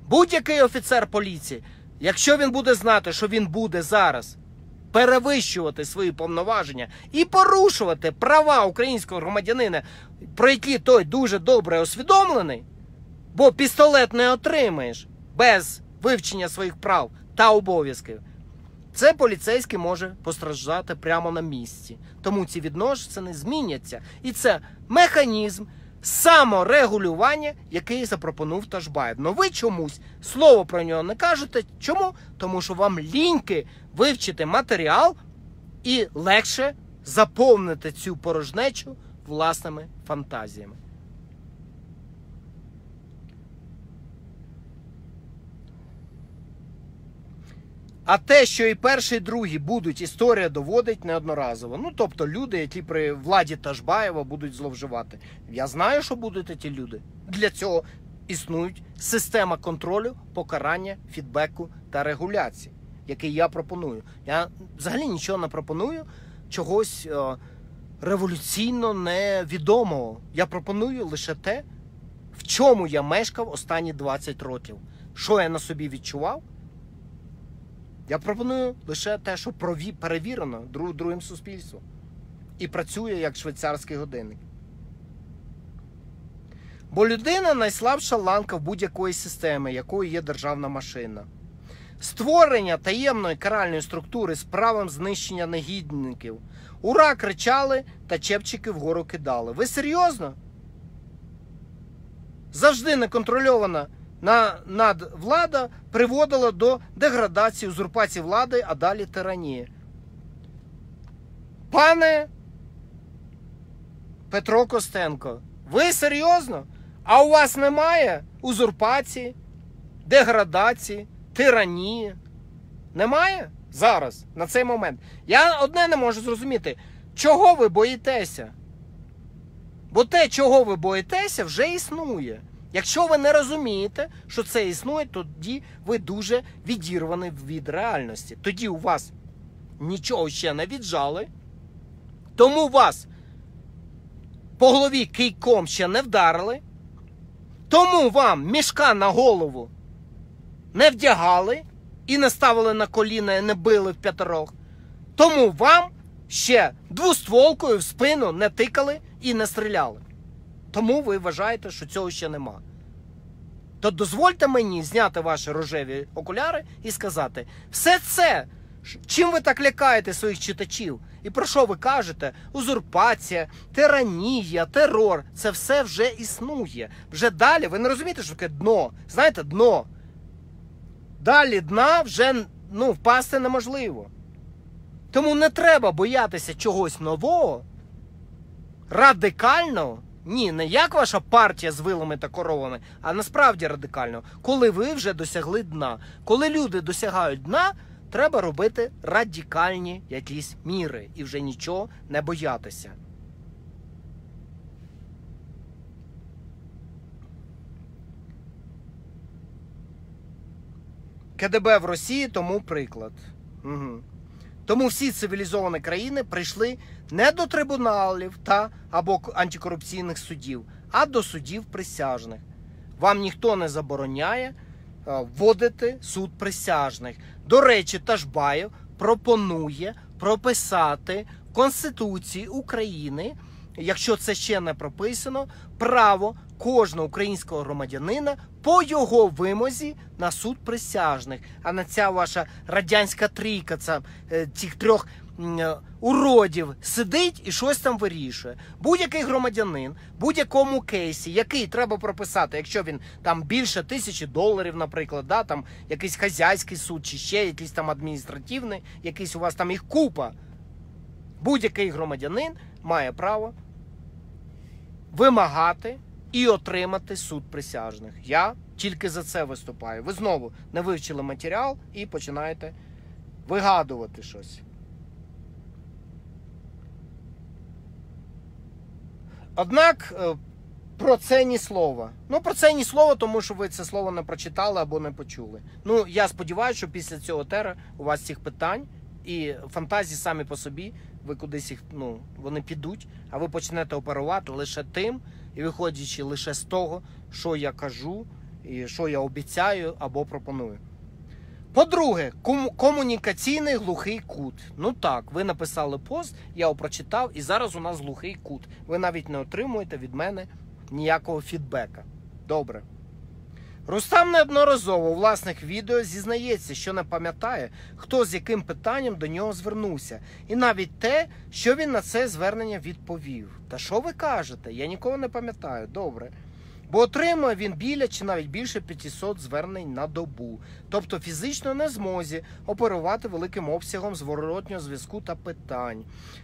Будь-який офіцер поліції, якщо він буде знати, що він буде зараз перевищувати свої повноваження і порушувати права українського громадянина, про які той дуже добре освідомлений, бо пістолет не отримаєш без вивчення своїх прав та обов'язків, це поліцейський може постраждати прямо на місці. Тому ці відносини зміняться. І це механізм саморегулювання, який запропонував Ташбаєв. Но ви чомусь слово про нього не кажете. Чому? Тому що вам ліньки вивчити матеріал і легше заповнити цю порожнечу власними фантазіями. А те, що і перший, і другий будуть, історія доводить неодноразово. Ну, тобто люди, які при владі Ташбаєва будуть зловживати. Я знаю, що будуть ті люди. Для цього існують система контролю, покарання, фідбеку та регуляції, який я пропоную. Я взагалі нічого не пропоную, чогось революційно невідомого. Я пропоную лише те, в чому я мешкав останні 20 років. Що я на собі відчував? Я пропоную лише те, що перевірено другим суспільством. І працює як швейцарський годинник. Бо людина – найслабша ланка в будь-якої системи, якою є державна машина. Створення таємної каральної структури з правом знищення негідників. Ура кричали та чепчики вгору кидали. Ви серйозно? Завжди неконтрольована надвлада приводила до деградації, узурпації влади, а далі тиранії. Пане Петро Костенко, ви серйозно? А у вас немає узурпації, деградації, тиранії? Немає? Зараз, на цей момент. Я одне не можу зрозуміти, чого ви боїтеся? Бо те, чого ви боїтеся, вже існує. Якщо ви не розумієте, що це існує, тоді ви дуже відірвані від реальності. Тоді у вас нічого ще не віджали, тому вас по голові кийком ще не вдарили, тому вам мішка на голову не вдягали і не ставили на коліна і не били в п'ятерох, тому вам ще двостволкою в спину не тикали і не стріляли. Тому ви вважаєте, що цього ще нема. То дозвольте мені зняти ваші рожеві окуляри і сказати, все це, чим ви так лякаєте своїх читачів, і про що ви кажете, узурпація, тиранія, терор, це все вже існує. Вже далі, ви не розумієте, що таке дно? Знаєте, дно. Далі дна вже впасти неможливо. Тому не треба боятися чогось нового, радикального. Ні, не як ваша партія з вилами та коровами, а насправді радикально, коли ви вже досягли дна. Коли люди досягають дна, треба робити радикальні якісь міри і вже нічого не боятися. КДБ в Росії тому приклад. Угу. Тому всі цивілізовані країни прийшли не до трибуналів або антикорупційних судів, а до судів присяжних. Вам ніхто не забороняє вводити суд присяжних. До речі, Ташбаєв пропонує прописати в Конституції України, якщо це ще не прописано, право кожного українського громадянина по його вимозі на суд присяжних. А на ця ваша радянська трійка, цих трьох уродів сидить і щось там вирішує. Будь-який громадянин, будь-якому кейсі, який треба прописати, якщо він там більше $1000, наприклад, там якийсь хазяйський суд, чи ще якийсь там адміністративний, якийсь у вас там їх купа. Будь-який громадянин має право вимагати і отримати суд присяжних. Я тільки за це виступаю. Ви знову не вивчили матеріал і починаєте вигадувати щось. Однак про це ні слова. Про це ні слова, тому що ви це слово не прочитали або не почули. Я сподіваюся, що після цього тера у вас цих питань і фантазії самі по собі, ви кудись їх, вони підуть, а ви почнете оперувати лише тим, і виходячи лише з того, що я кажу, і що я обіцяю або пропоную. По-друге, комунікаційний глухий кут. Ну так, ви написали пост, я його прочитав, і зараз у нас глухий кут. Ви навіть не отримуєте від мене ніякого фідбека. Добре. Рустам неодноразово у власних відео зізнається, що не пам'ятає, хто з яким питанням до нього звернувся. І навіть те, що він на це звернення відповів. Та що ви кажете? Я нікого не пам'ятаю. Добре. Бо отримує він біля чи навіть більше 500 звернень на добу. Тобто фізично не змозі оперувати великим обсягом зворотнього зв'язку та питань.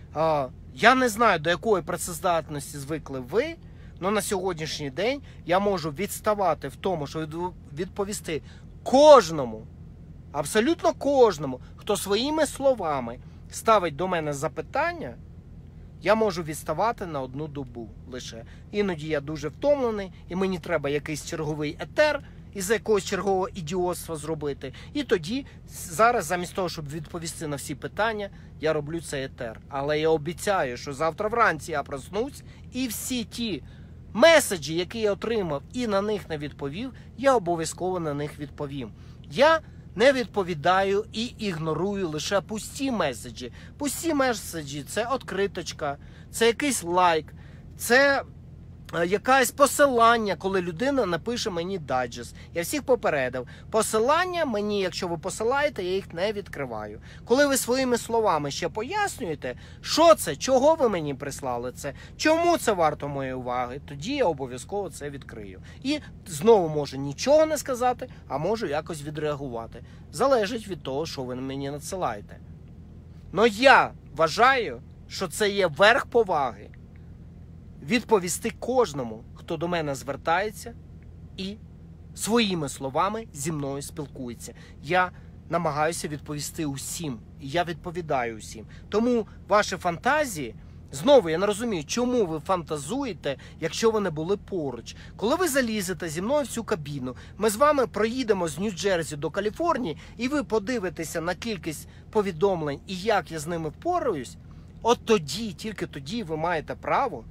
Я не знаю, до якої працездатності звикли ви, але на сьогоднішній день я можу відставати в тому, що відповісти кожному, абсолютно кожному, хто своїми словами ставить до мене запитання, я можу відставати на 1 добу лише. Іноді я дуже втомлений, і мені треба якийсь черговий етер із-за якогось чергового ідіотства зробити. І тоді, зараз, замість того, щоб відповісти на всі питання, я роблю цей етер. Але я обіцяю, що завтра вранці я проснусь, і всі ті меседжі, які я отримав і на них не відповів, я обов'язково на них відповім. Я не відповідаю і ігнорую лише пусті меседжі. Пусті меседжі – це відкриточка, це якийсь лайк, це якесь посилання, коли людина напише мені даджест. Я всіх попередив. Посилання мені, якщо ви посилаєте, я їх не відкриваю. Коли ви своїми словами ще пояснюєте, що це, чого ви мені прислали це, чому це варто моєї уваги, тоді я обов'язково це відкрию. І знову можу нічого не сказати, а можу якось відреагувати. Залежить від того, що ви мені надсилаєте. Но я вважаю, що це є верх поваги. Відповісти кожному, хто до мене звертається і своїми словами зі мною спілкується. Я намагаюся відповісти усім, і я відповідаю усім. Тому ваші фантазії, знову я не розумію, чому ви фантазуєте, якщо ви не були поруч. Коли ви залізете зі мною в цю кабіну, ми з вами проїдемо з Нью-Джерсі до Каліфорнії, і ви подивитеся на кількість повідомлень і як я з ними впораюсь, от тоді, тільки тоді ви маєте право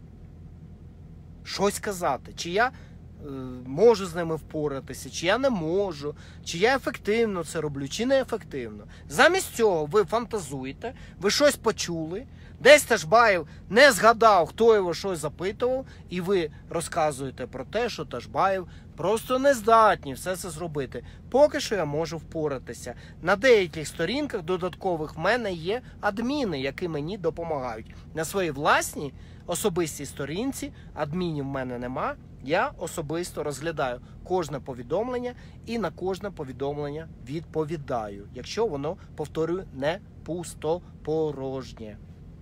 щось казати, чи я можу з ними впоратися, чи я не можу, чи я ефективно це роблю, чи не ефективно. Замість цього ви фантазуєте, ви щось почули, десь Ташбаєв не згадав, хто його щось запитував, і ви розказуєте про те, що Ташбаєв просто не здатні все це зробити. Поки що я можу впоратися. На деяких сторінках додаткових в мене є адміни, які мені допомагають. На своїй власній особистій сторінці адмінів в мене нема. Я особисто розглядаю кожне повідомлення і на кожне повідомлення відповідаю, якщо воно, повторюю, не пустопорожнє.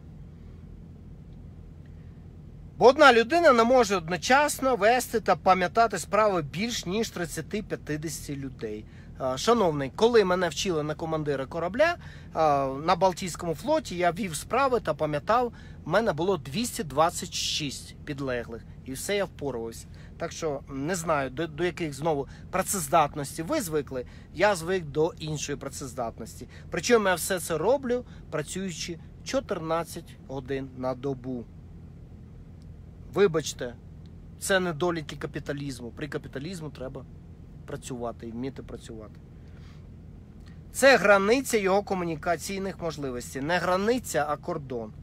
Бо одна людина не може одночасно вести та пам'ятати справи більш ніж 30-50 людей. Шановний, коли мене вчили на командира корабля на Балтійському флоті, я вів справи та пам'ятав, в мене було 226 підлеглих. І все я впорався. Так що не знаю, до яких знову працездатності ви звикли, я звик до іншої працездатності. Причому я все це роблю, працюючи 14 годин на добу. Вибачте, це недоліки капіталізму. При капіталізму треба працювати і вміти працювати. Це границя його комунікаційних можливостей. Не границя, а кордон.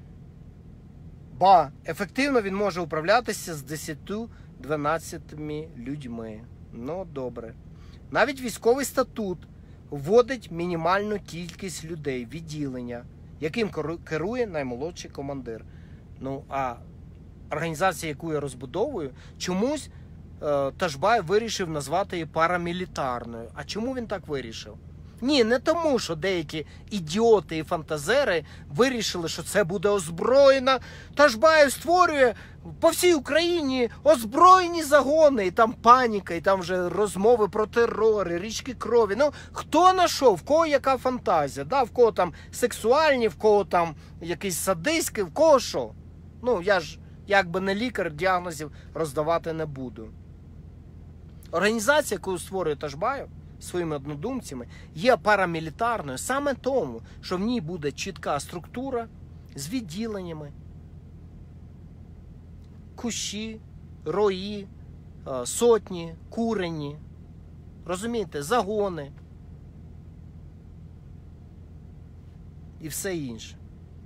Ба, ефективно він може управлятися з 10-12 людьми. Ну, добре. Навіть військовий статут вводить мінімальну кількість людей, відділення, яким керує наймолодший командир. Ну, а організація, яку я розбудовую, чомусь Ташбаєв вирішив назвати її парамілітарною. А чому він так вирішив? Ні, не тому, що деякі ідіоти і фантазери вирішили, що це буде озброєна. Ташбаєв створює по всій Україні озброєні загони, і там паніка, і там вже розмови про терори, річки крові. Ну, хто знайшов, в кого яка фантазія, да? В кого там сексуальні, в кого там якісь садистські, в кого що? Ну, я ж якби не лікар, діагнозів роздавати не буду. Організація, яку створює Ташбаєв своїми однодумцями, є парамілітарною саме тому, що в ній буде чітка структура з відділеннями, кущі, рої, сотні, курені, розумієте, загони і все інше.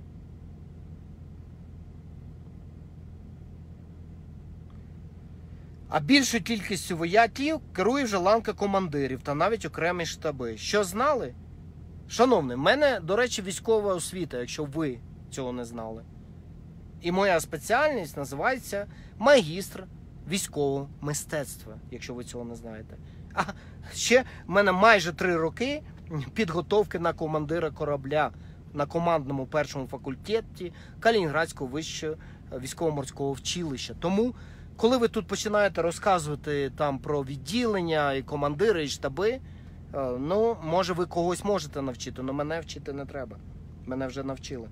А більшою кількістю вояків керує вже ланка командирів та навіть окремі штаби. Що знали? Шановний, в мене, до речі, військова освіта, якщо ви цього не знали. І моя спеціальність називається магістр військового мистецтва, якщо ви цього не знаєте. А ще в мене майже 3 роки підготовки на командира корабля на командному першому факультеті Калінінградського вищого військово-морського училища. Тому, коли ви тут починаєте розказувати там про відділення, і командири, і штаби, ну, може ви когось можете навчити, але мене вчити не треба. Мене вже навчили.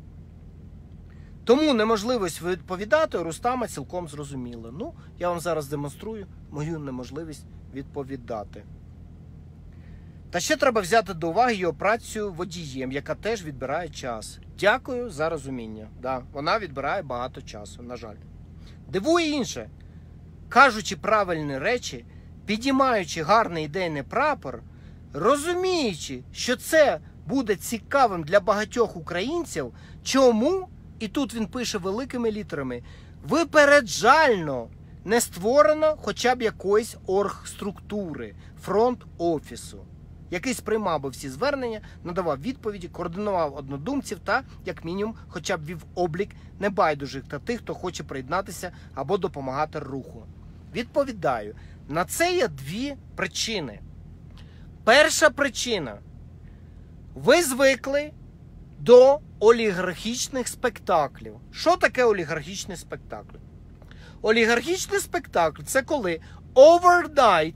Тому неможливість відповідати Рустама цілком зрозуміла. Ну, я вам зараз демонструю мою неможливість відповідати. Та ще треба взяти до уваги його працю водієм, яка теж відбирає час. Дякую за розуміння. Да, вона відбирає багато часу, на жаль. Дивує інше. Кажучи правильні речі, підіймаючи гарний ідейний прапор, розуміючи, що це буде цікавим для багатьох українців, чому, і тут він пише великими літерами, випереджально не створено хоча б якоїсь оргструктури, фронт-офісу, який сприймав би всі звернення, надавав відповіді, координував однодумців та, як мінімум, хоча б вів облік небайдужих та тих, хто хоче приєднатися або допомагати руху. Відповідаю, на це є 2 причини. Перша причина. Ви звикли до олігархічних спектаклів. Що таке олігархічний спектакль? Олігархічний спектакль – це коли overnight.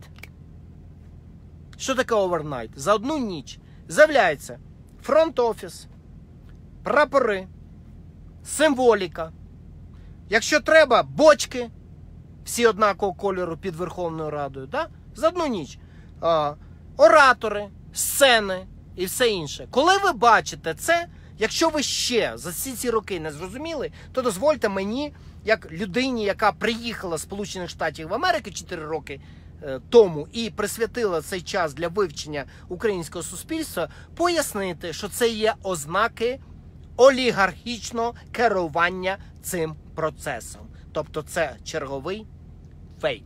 Що таке overnight? За одну ніч з'являється фронт-офіс, прапори, символіка. Якщо треба, бочки, всі однакового кольору під Верховною Радою, да? За одну ніч. Оратори, сцени і все інше. Коли ви бачите це, якщо ви ще за всі ці роки не зрозуміли, то дозвольте мені, як людині, яка приїхала з Сполучених Штатів Америки 4 роки тому і присвятила цей час для вивчення українського суспільства, пояснити, що це є ознаки олігархічного керування цим процесом. Тобто це черговий фейк.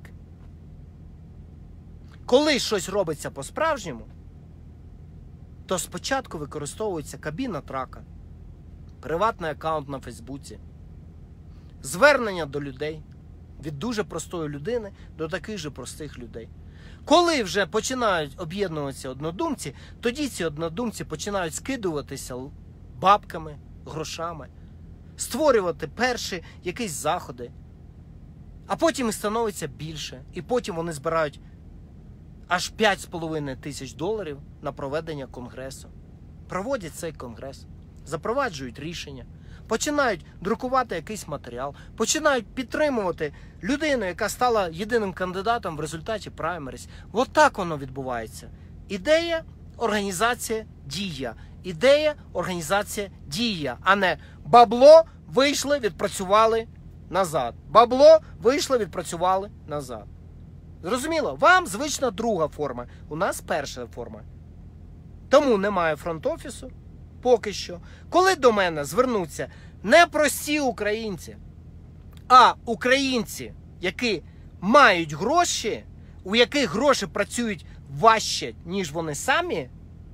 Коли щось робиться по-справжньому, то спочатку використовується кабіна трака, приватний аккаунт на Фейсбуці, звернення до людей, від дуже простої людини до таких же простих людей. Коли вже починають об'єднуватися однодумці, тоді ці однодумці починають скидуватися бабками, грошами, створювати перші якісь заходи, а потім і становиться більше, і потім вони збирають аж 5,5 тисяч доларів на проведення конгресу. Проводять цей конгрес, запроваджують рішення, починають друкувати якийсь матеріал, починають підтримувати людину, яка стала єдиним кандидатом в результаті праймеріс. От так воно відбувається. Ідея, організація, дія. Ідея, організація, дія. А не бабло, вийшли, відпрацювали назад. Бабло, вийшли, відпрацювали назад. Зрозуміло? Вам звична друга форма. У нас перша форма. Тому немає фронт-офісу. Поки що. Коли до мене звернуться не прості українці, а українці, які мають гроші, у яких гроші працюють важче, ніж вони самі,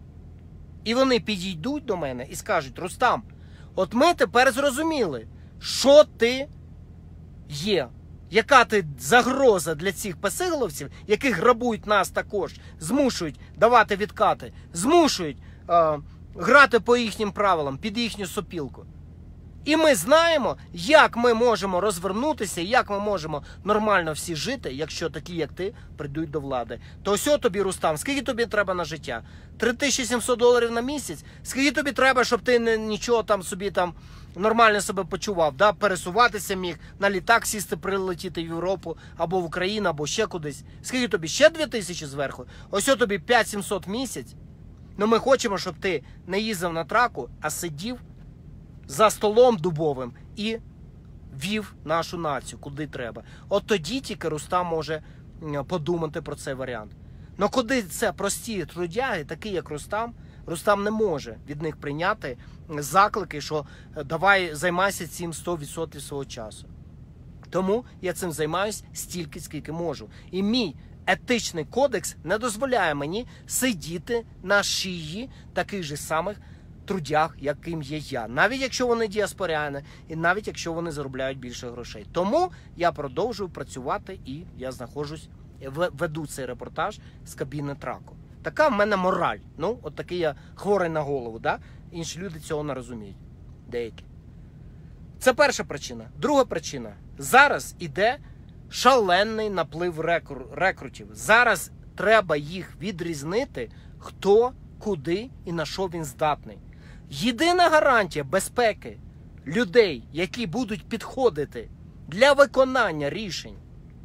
і вони підійдуть до мене і скажуть: Рустам, от ми тепер зрозуміли, що ти є, яка ти загроза для цих песиголовців, які грабують нас також, змушують давати відкати, змушують грати по їхнім правилам, під їхню сопілку. І ми знаємо, як ми можемо розвернутися, як ми можемо нормально всі жити, якщо такі, як ти, прийдуть до влади. То ось тобі, Рустам, скільки тобі треба на життя? 3700 доларів на місяць? Скільки тобі треба, щоб ти нічого там собі там нормально себе почував, да? Пересуватися міг, на літак сісти, прилетіти в Європу, або в Україну, або ще кудись? Скільки тобі? Ще 2000 зверху? Ось тобі 5700 місяць? Ну ми хочемо, щоб ти не їздив на траку, а сидів за столом дубовим і вів нашу націю куди треба. От тоді тільки Рустам може подумати про цей варіант. Но куди це прості трудяги, такі як Рустам не може від них прийняти заклики, що давай займайся цим 100% свого часу. Тому я цим займаюся стільки, скільки можу. І мій етичний кодекс не дозволяє мені сидіти на шиї таких же самих трудяг, яким є я. Навіть якщо вони діаспоряни, і навіть якщо вони заробляють більше грошей. Тому я продовжую працювати і я веду цей репортаж з кабіни траку. Така в мене мораль. Ну, от такий я хворий на голову, да? Інші люди цього не розуміють. Деякі. Це перша причина. Друга причина. Зараз іде шалений наплив рекрутів. Зараз треба їх відрізнити, хто, куди і на що він здатний. Єдина гарантія безпеки людей, які будуть підходити для виконання рішень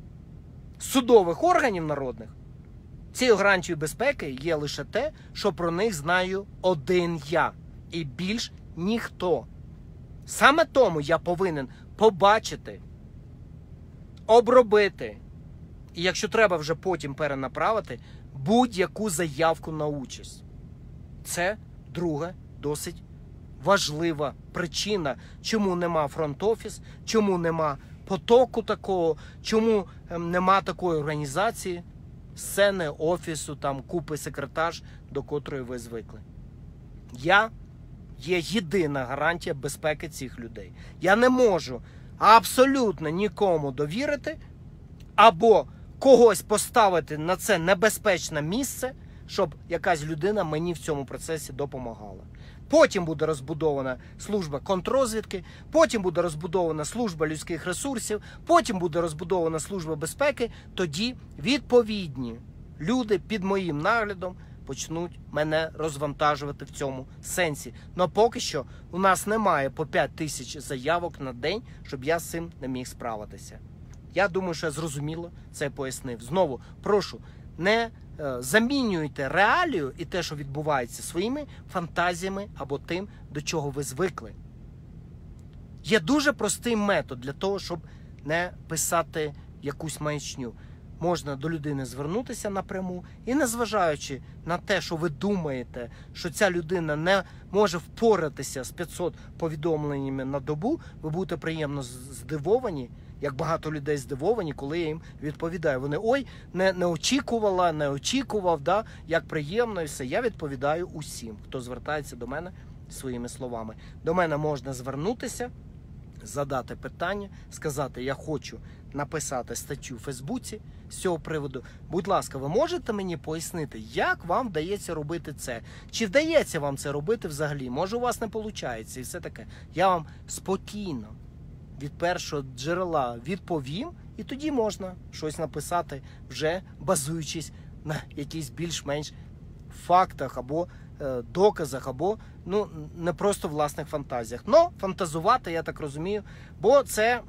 судових органів народних, цією гарантією безпеки є лише те, що про них знаю один я. І більш ніхто. Саме тому я повинен побачити, обробити, і якщо треба вже потім перенаправити, будь-яку заявку на участь. Це друга досить важлива причина, чому нема фронт-офіс, чому нема потоку такого, чому нема такої організації, сцени, офісу, там купи секретарш, до котрої ви звикли. Я є єдина гарантія безпеки цих людей. Я не можу абсолютно нікому довірити або когось поставити на це небезпечне місце, щоб якась людина мені в цьому процесі допомагала. Потім буде розбудована служба контррозвідки, потім буде розбудована служба людських ресурсів, потім буде розбудована служба безпеки, тоді відповідні люди під моїм наглядом почнуть мене розвантажувати в цьому сенсі. Но поки що у нас немає по 5 тисяч заявок на день, щоб я з цим не міг справитися. Я думаю, що я зрозуміло це пояснив. Знову, прошу, не замінюйте реалію і те, що відбувається, своїми фантазіями або тим, до чого ви звикли. Є дуже простий метод для того, щоб не писати якусь маячню. Можна до людини звернутися напряму і, незважаючи на те, що ви думаєте, що ця людина не може впоратися з 500 повідомленнями на добу, ви будете приємно здивовані, як багато людей здивовані, коли я їм відповідаю. Вони, ой, не очікував, да, як приємно і все. Я відповідаю усім, хто звертається до мене своїми словами. До мене можна звернутися, задати питання, сказати, я хочу написати статтю в Фейсбуці з цього приводу. Будь ласка, ви можете мені пояснити, як вам вдається робити це? Чи вдається вам це робити взагалі? Може, у вас не виходить і все таке. Я вам спокійно від першого джерела відповім, і тоді можна щось написати, вже базуючись на якихось більш-менш фактах або доказах, або не просто власних фантазіях. Но фантазувати, я так розумію, бо це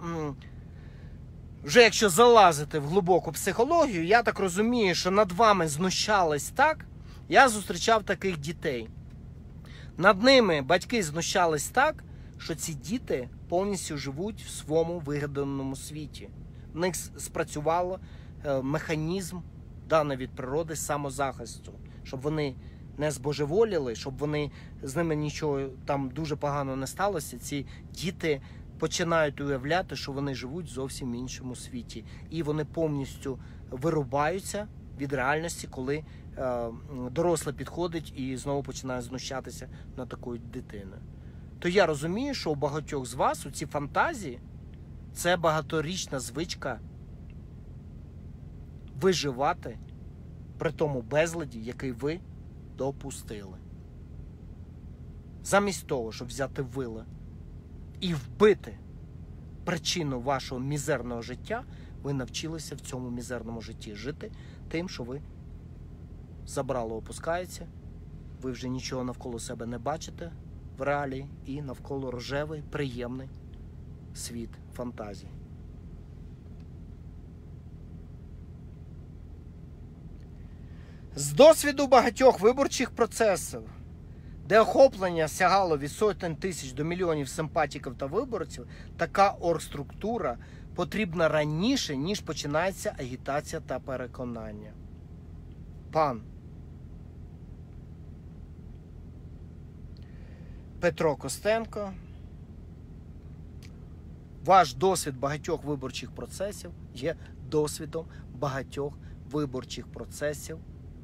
вже якщо залазити в глибоку психологію, я так розумію, що над вами знущались так, я зустрічав таких дітей. Над ними батьки знущались так, що ці діти повністю живуть в своєму вигаданому світі. В них спрацював механізм, даний від природи, самозахисту, щоб вони не збожеволіли, щоб з ними нічого там дуже погано не сталося. Ці діти починають уявляти, що вони живуть зовсім в іншому світі. І вони повністю вирубаються від реальності, коли дорослий підходить і знову починає знущатися над такою дитиною. То я розумію, що у багатьох з вас ці фантазії – це багаторічна звичка виживати при тому безладі, який ви допустили. Замість того, щоб взяти вила і вбити причину вашого мізерного життя, ви навчилися в цьому мізерному житті жити тим, що ви забрало опускається, ви вже нічого навколо себе не бачите в реалії, і навколо рожевий, приємний світ фантазій. З досвіду багатьох виборчих процесів де охоплення сягало від сотень тисяч до мільйонів симпатиків та виборців, така оргструктура потрібна раніше, ніж починається агітація та переконання. Пан Петро Костенко, ваш досвід багатьох виборчих процесів є досвідом багатьох виборчих процесів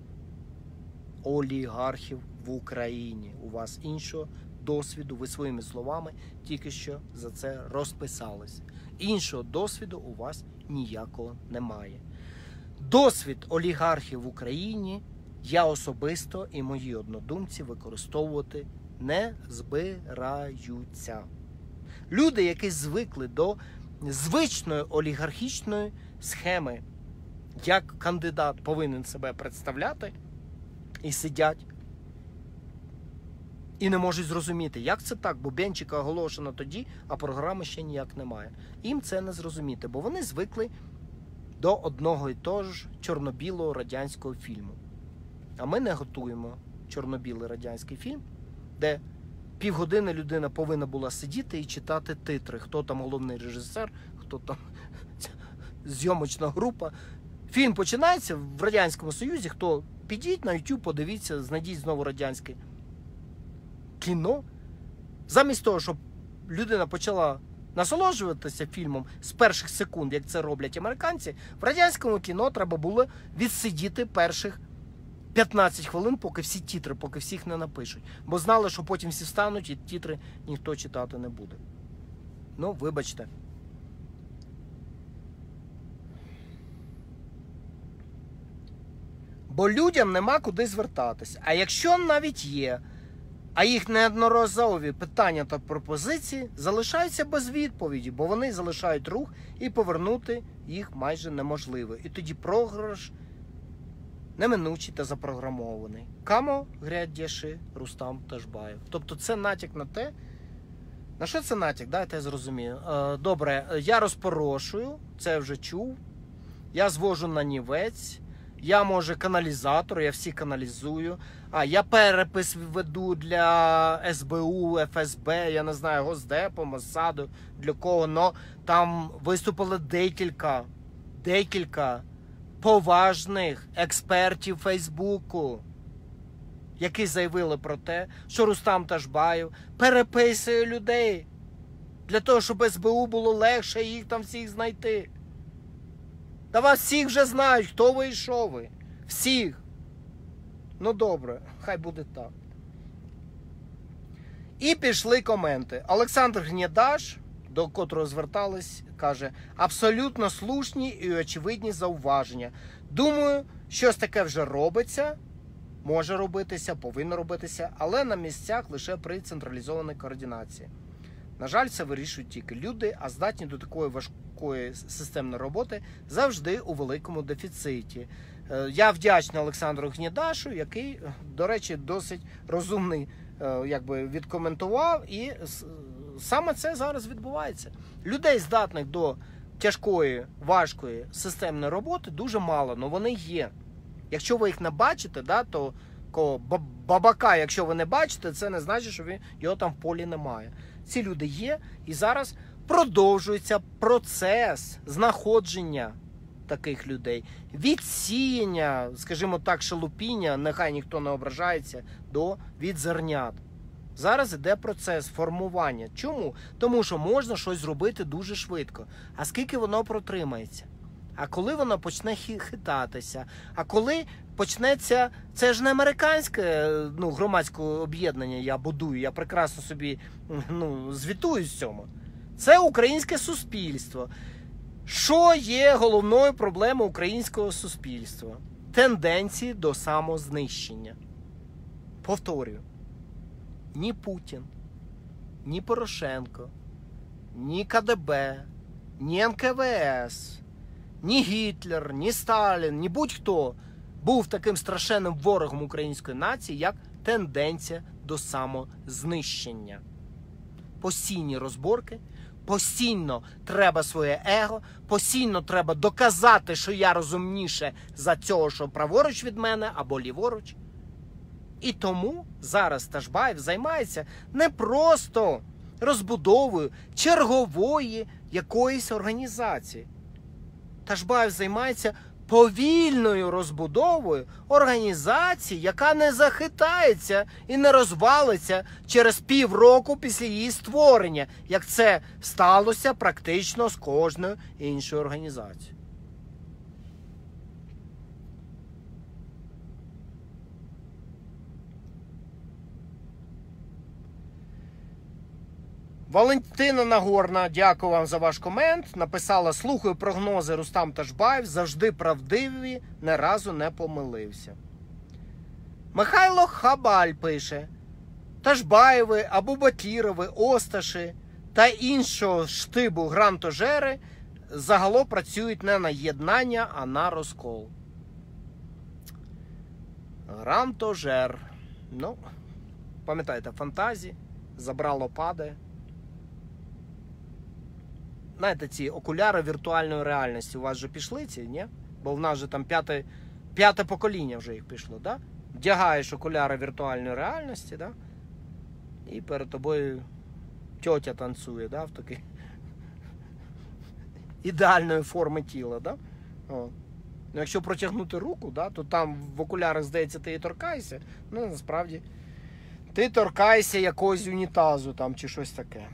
олігархів в Україні. У вас іншого досвіду, ви своїми словами тільки що за це розписались. Іншого досвіду у вас ніякого немає. Досвід олігархів в Україні я особисто і мої однодумці використовувати не збираються. Люди, які звикли до звичної олігархічної схеми, як кандидат повинен себе представляти, і сидять, і не можуть зрозуміти, як це так, бо Бенчика оголошено тоді, а програми ще ніяк немає. Їм це не зрозуміти, бо вони звикли до одного і того ж чорно-білого радянського фільму. А ми не готуємо чорно-білий радянський фільм, де півгодини людина повинна була сидіти і читати титри. Хто там головний режисер, хто там зйомочна група. Фільм починається в Радянському Союзі, хто підіть на YouTube, подивіться, знайдіть знову радянське кіно. Замість того, щоб людина почала насолоджуватися фільмом з перших секунд, як це роблять американці, в радянському кіно треба було відсидіти перших 15 хвилин, поки всі титри, поки всіх не напишуть. Бо знали, що потім всі встануть і титри ніхто читати не буде. Ну, вибачте. Бо людям нема куди звертатися. А якщо навіть є, а їх неодноразові питання та пропозиції залишаються без відповіді, бо вони залишають рух і повернути їх майже неможливо. І тоді програш неминучий та запрограмований. Камо грядєши Рустам Ташбаєв. Тобто це натяк на те, на що це натяк? Дайте я зрозумію. Добре, я розпорошую, це я вже чув, я звожу на нівець, я, може, каналізатор, я всі каналізую. Я перепис веду для СБУ, ФСБ, я не знаю, Госдепу, Моссаду, для кого. Но там виступили декілька поважних експертів Фейсбуку, які заявили про те, що Рустам Ташбаєв переписує людей для того, щоб СБУ було легше їх там всіх знайти. Та вас всіх вже знають, хто ви і що ви. Всіх. Ну добре, хай буде так. І пішли коменти. Олександр Гнєдаш, до котрого звертались, каже: абсолютно слушні і очевидні зауваження. Думаю, щось таке вже робиться, може робитися, повинно робитися, але на місцях лише при централізованій координації. На жаль, це вирішують тільки люди, а здатні до такої важкої системної роботи завжди у великому дефіциті. Я вдячний Олександру Гнєдашу, який, до речі, досить розумний відкоментував, і саме це зараз відбувається. Людей, здатних до тяжкої, важкої системної роботи, дуже мало, але вони є. Якщо ви їх не бачите, то бабака, якщо ви не бачите, це не значить, що його там в полі немає. Ці люди є, і зараз продовжується процес знаходження таких людей, відсіяння, скажімо так, шелупіння, нехай ніхто не ображається, від зернят. Зараз іде процес формування. Чому? Тому що можна щось зробити дуже швидко. А скільки воно протримається? А коли воно почне хитатися? А коли почнеться... Це ж не американське громадське об'єднання я будую, я прекрасно собі звітую з цьому. Це українське суспільство. Що є головною проблемою українського суспільства? Тенденції до самознищення. Повторюю. Ні Путін, ні Порошенко, ні КДБ, ні НКВС, ні Гітлер, ні Сталін, ні будь-хто був таким страшенним ворогом української нації, як тенденція до самознищення. Постійні розборки, постійно треба своє его, постійно треба доказати, що я розумніше за цього, що праворуч від мене або ліворуч. І тому зараз Ташбаєв займається не просто розбудовою чергової якоїсь організації. Ташбаєв займається повільною розбудовою організації, яка не захитається і не розвалиться через півроку після її створення, як це сталося практично з кожною іншою організацією. Валентина Нагорна, дякую вам за ваш комент. Написала: слухаю прогнози Рустам Ташбаєв, завжди правдиві, не разу не помилився. Михайло Хабаль пише: Ташбаєви, Абубакірови, Осташі та іншого штибу грантожери загалом працюють не на єднання, а на розкол. Грантожер. Ну, пам'ятаєте, фантазії, забрало падає. Знаєте, ці окуляри віртуальної реальності у вас вже пішли ці, ні? Бо в нас же там п'яте покоління вже їх пішло, да? Вдягаєш окуляри віртуальної реальності, да? І перед тобою тьотя танцює, да? В такій ідеальної форми тіла, да? О. Ну, якщо протягнути руку, да, то там в окулярах, здається, ти і торкаєшся, ну, насправді, ти торкаєшся якогось унітазу там чи щось таке.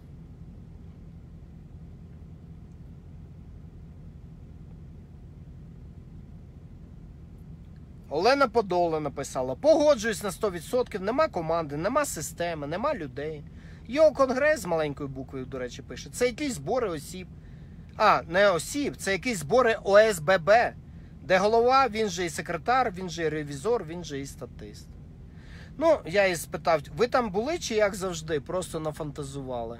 Олена Подола написала: погоджуюсь на 100%, нема команди, нема системи, нема людей. Його конгрес з маленькою буквою, до речі, пише. Це якісь збори осіб. А, не осіб, це якісь збори ОСББ, де голова, він же і секретар, він же і ревізор, він же і статист. Ну, я її спитав: ви там були чи як завжди? Просто нафантазували.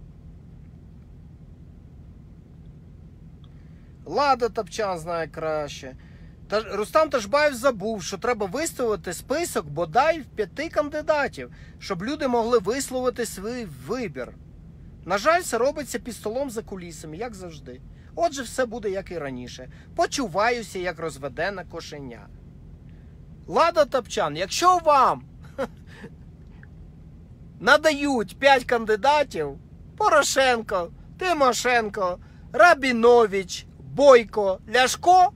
Лада Топчан знає краще. Рустам Ташбаєв забув, що треба виставити список бодай в 5 кандидатів, щоб люди могли висловити свій вибір. На жаль, це робиться під столом за кулісами, як завжди. Отже, все буде як і раніше. Почуваюся, як розведене кошеня. Лада Топчан, якщо вам надають 5 кандидатів: Порошенко, Тимошенко, Рабінович, Бойко, Ляшко,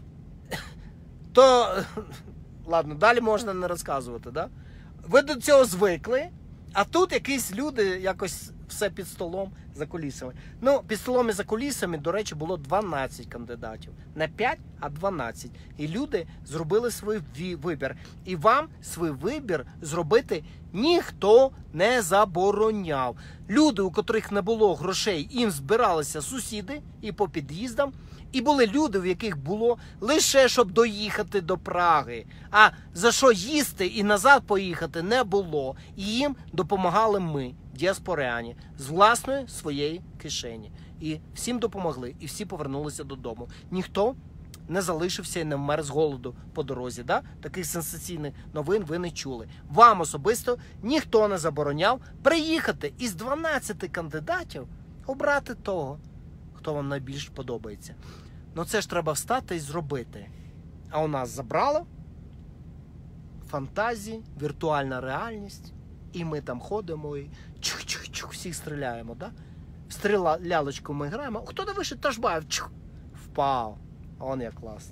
то, ладно, далі можна не розказувати, да? Ви до цього звикли, а тут якісь люди якось все під столом за кулісами. Ну, під столом і за кулісами, до речі, було 12 кандидатів. Не 5, а 12. І люди зробили свій вибір. І вам свій вибір зробити ніхто не забороняв. Люди, у котрих не було грошей, їм збиралися сусіди і по під'їздам. І були люди, в яких було лише, щоб доїхати до Праги. А за що їсти і назад поїхати не було. І їм допомагали ми, діаспоряні, з власної своєї кишені. І всім допомогли, і всі повернулися додому. Ніхто не залишився і не вмер з голоду по дорозі. Да? Таких сенсаційних новин ви не чули. Вам особисто ніхто не забороняв приїхати із 12 кандидатів обрати того, хто вам найбільш подобається. Ну це ж треба встати і зробити. А у нас забрало фантазії, віртуальна реальність, і ми там ходимо і чух-чух-чух, всіх стріляємо, да? В стрілялочку ми граємо. Хто не вийшов? Ташбаєв, чух, впав. А он як класно.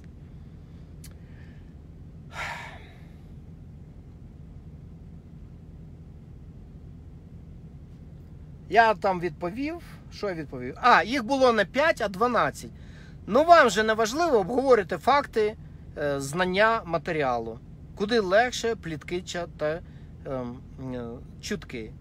Я там відповів. Що я відповів? А, їх було не 5, а 12. Ну вам же не важливо обговорити факти, знання матеріалу. Куди легше плітки та чутки.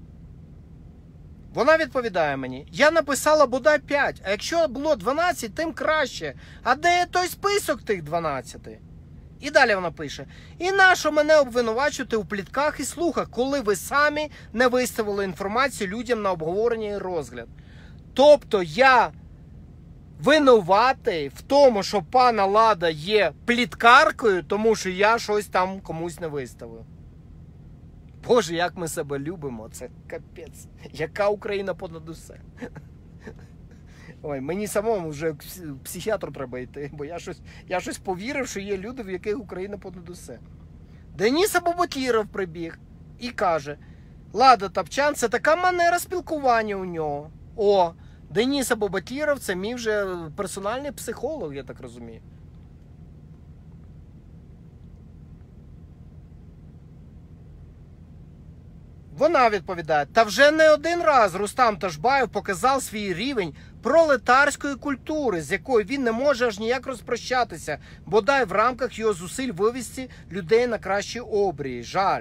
Вона відповідає мені: я написала бодай 5, а якщо було 12, тим краще. А де той список тих 12? І далі вона пише: і нащо мене обвинувачувати у плітках і слухах, коли ви самі не виставили інформацію людям на обговорення і розгляд? Тобто я винуватий в тому, що пана Лада є пліткаркою, тому що я щось там комусь не виставив. Боже, як ми себе любимо, це капець. Яка Україна понад усе. Ой, мені самому вже к психіатру треба йти, бо я щось повірив, що є люди, в яких Україна понад усе. Деніс Або-Батіров прибіг і каже: Лада Тапчан, це така манера спілкування у нього. О, Деніс Або-Батіров, це мій вже персональний психолог, я так розумію. Вона відповідає: та вже не один раз Рустам Ташбаєв показав свій рівень пролетарської культури, з якою він не може аж ніяк розпрощатися, бодай в рамках його зусиль вивести людей на кращі обрії. Жаль.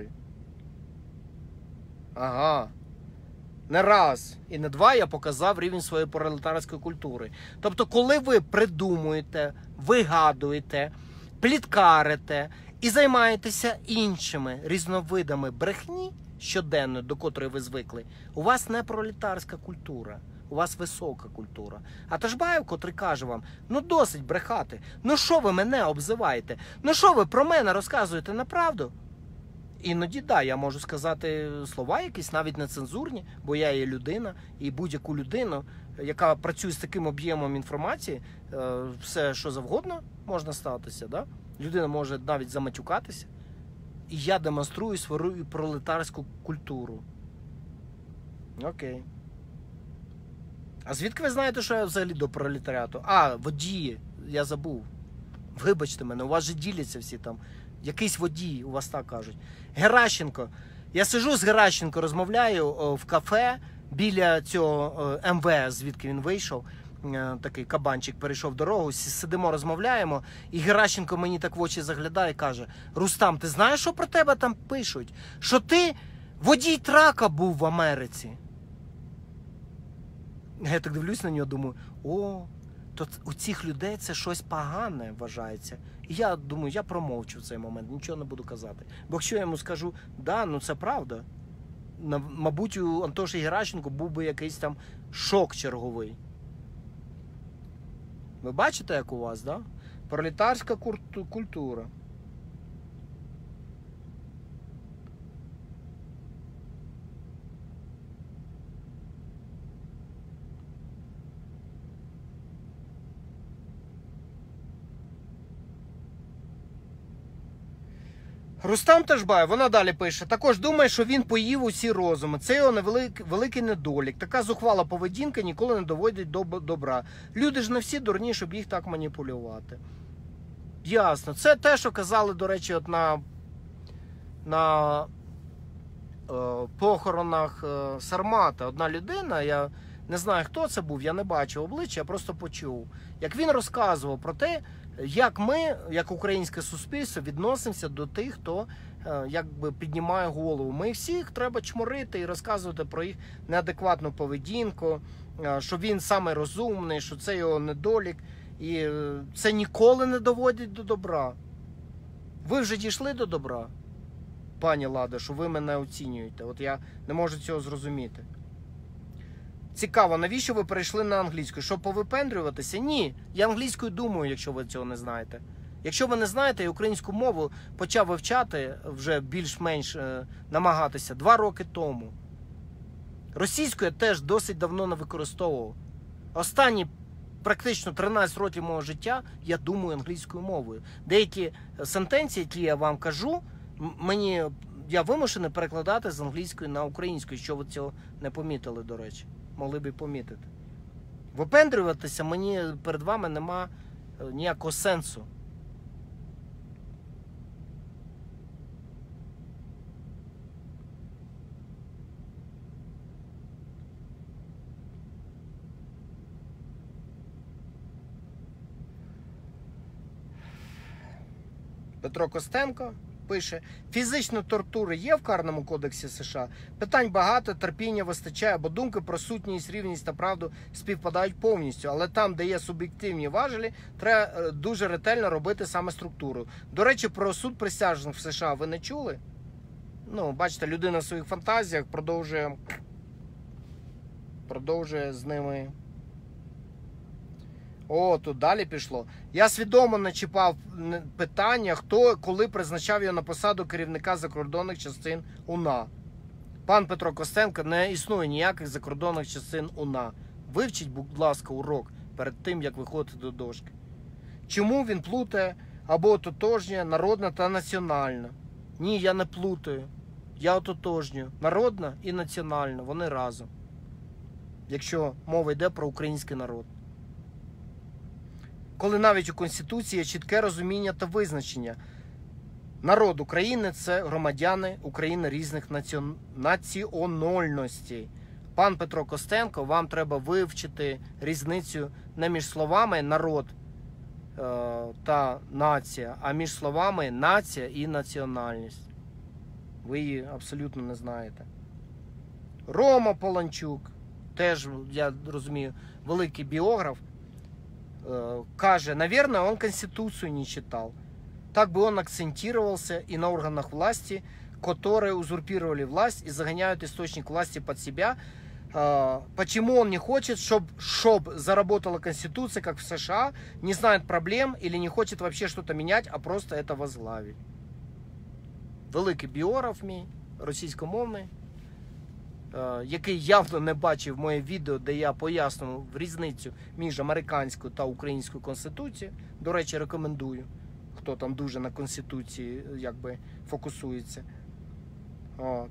Ага. Не раз і не два я показав рівень своєї пролетарської культури. Тобто, коли ви придумуєте, вигадуєте, пліткарите і займаєтеся іншими різновидами брехні щоденно, до котрої ви звикли, у вас не пролетарська культура, у вас висока культура. А Ташбаєв, котрий каже вам: ну досить брехати, ну що ви мене обзиваєте, ну що ви про мене розказуєте неправду? Іноді, да, я можу сказати слова якісь, навіть нецензурні, бо я є людина, і будь-яку людину, яка працює з таким об'ємом інформації, все, що завгодно можна статися, да? Людина може навіть заматюкатися. І я демонструю свою пролетарську культуру. Окей. А звідки ви знаєте, що я взагалі до пролетаріату? А, водії, я забув. Вибачте мене, у вас же діляться всі там. Якийсь водій, у вас так кажуть. Геращенко. Я сижу з Геращенко, розмовляю в кафе біля цього МВС, звідки він вийшов. Такий кабанчик перейшов дорогу, сидимо, розмовляємо, і Геращенко мені так в очі заглядає і каже: Рустам, ти знаєш, що про тебе там пишуть? Що ти водій трака був в Америці. Я так дивлюсь на нього, думаю: о, то у цих людей це щось погане вважається. І я думаю, я промовчу в цей момент, нічого не буду казати. Бо якщо я йому скажу: да, ну це правда, мабуть, у Антоші Геращенко був би якийсь там шок черговий. Ви бачите, як у вас, да? Пролетарська культура. Рустам Ташбаєв, вона далі пише: також думає, що він поїв усі розуми. Це його великий недолік. Така зухвала поведінка ніколи не доводить до добра. Люди ж не всі дурні, щоб їх так маніпулювати. Ясно. Це те, що казали, до речі, от на похоронах Сармата. Одна людина, я не знаю, хто це був, я не бачив обличчя, я просто почув. Як він розказував про те, як ми, як українське суспільство, відносимося до тих, хто якби піднімає голову. Ми всіх треба чморити і розказувати про їх неадекватну поведінку, що він саме розумний, що це його недолік. І це ніколи не доводить до добра. Ви вже дійшли до добра, пані Лада, що ви мене оцінюєте. От я не можу цього зрозуміти. Цікаво, навіщо ви перейшли на англійську? Щоб повипендрюватися? Ні, я англійською думаю, якщо ви цього не знаєте. Якщо ви не знаєте, я українську мову почав вивчати, вже більш-менш намагатися 2 роки тому. Російську я теж досить давно не використовував. Останні практично 13 років мого життя я думаю англійською мовою. Деякі сентенції, які я вам кажу, я вимушений перекладати з англійської на українську, що ви цього не помітили, до речі. Могли б і помітити. Випендрюватися мені перед вами нема ніякого сенсу. Петро Костенко пише: фізичні тортури є в Карному кодексі США? Питань багато, терпіння вистачає, бо думки про сутність, рівність та правду співпадають повністю. Але там, де є суб'єктивні важелі, треба дуже ретельно робити саме структуру. До речі, про суд присяжних в США ви не чули? Ну, бачите, людина в своїх фантазіях продовжує з ними. О, тут далі пішло. Я свідомо не чіпав питання, хто, коли призначав його на посаду керівника закордонних частин УНА. Пан Петро Костенко, не існує ніяких закордонних частин УНА. Вивчіть, будь ласка, урок перед тим, як виходити до дошки. Чому він плутає або ототожнює народне та національне? Ні, я не плутаю. Я ототожнюю. Народна і національна, вони разом. Якщо мова йде про український народ. Коли навіть у Конституції є чітке розуміння та визначення. Народ України – це громадяни України різних національностей. Пан Петро Костенко, вам треба вивчити різницю не між словами «народ» та «нація», а між словами «нація» і «національність». Ви її абсолютно не знаєте. Рома Полончук, теж, я розумію, великий біограф, каже, наверное, он Конституцию не читал. Так бы он акцентировался и на органах власти, которые узурпировали власть и загоняют источник власти под себя. Почему он не хочет, чтобы заработала Конституция, как в США, не знает проблем или не хочет вообще что-то менять, а просто это возглавить. Великий біограф мій, російськомовний, який явно не бачив моє відео, де я пояснював різницю між американською та українською конституцією. До речі, рекомендую, хто там дуже на конституції якби фокусується. От.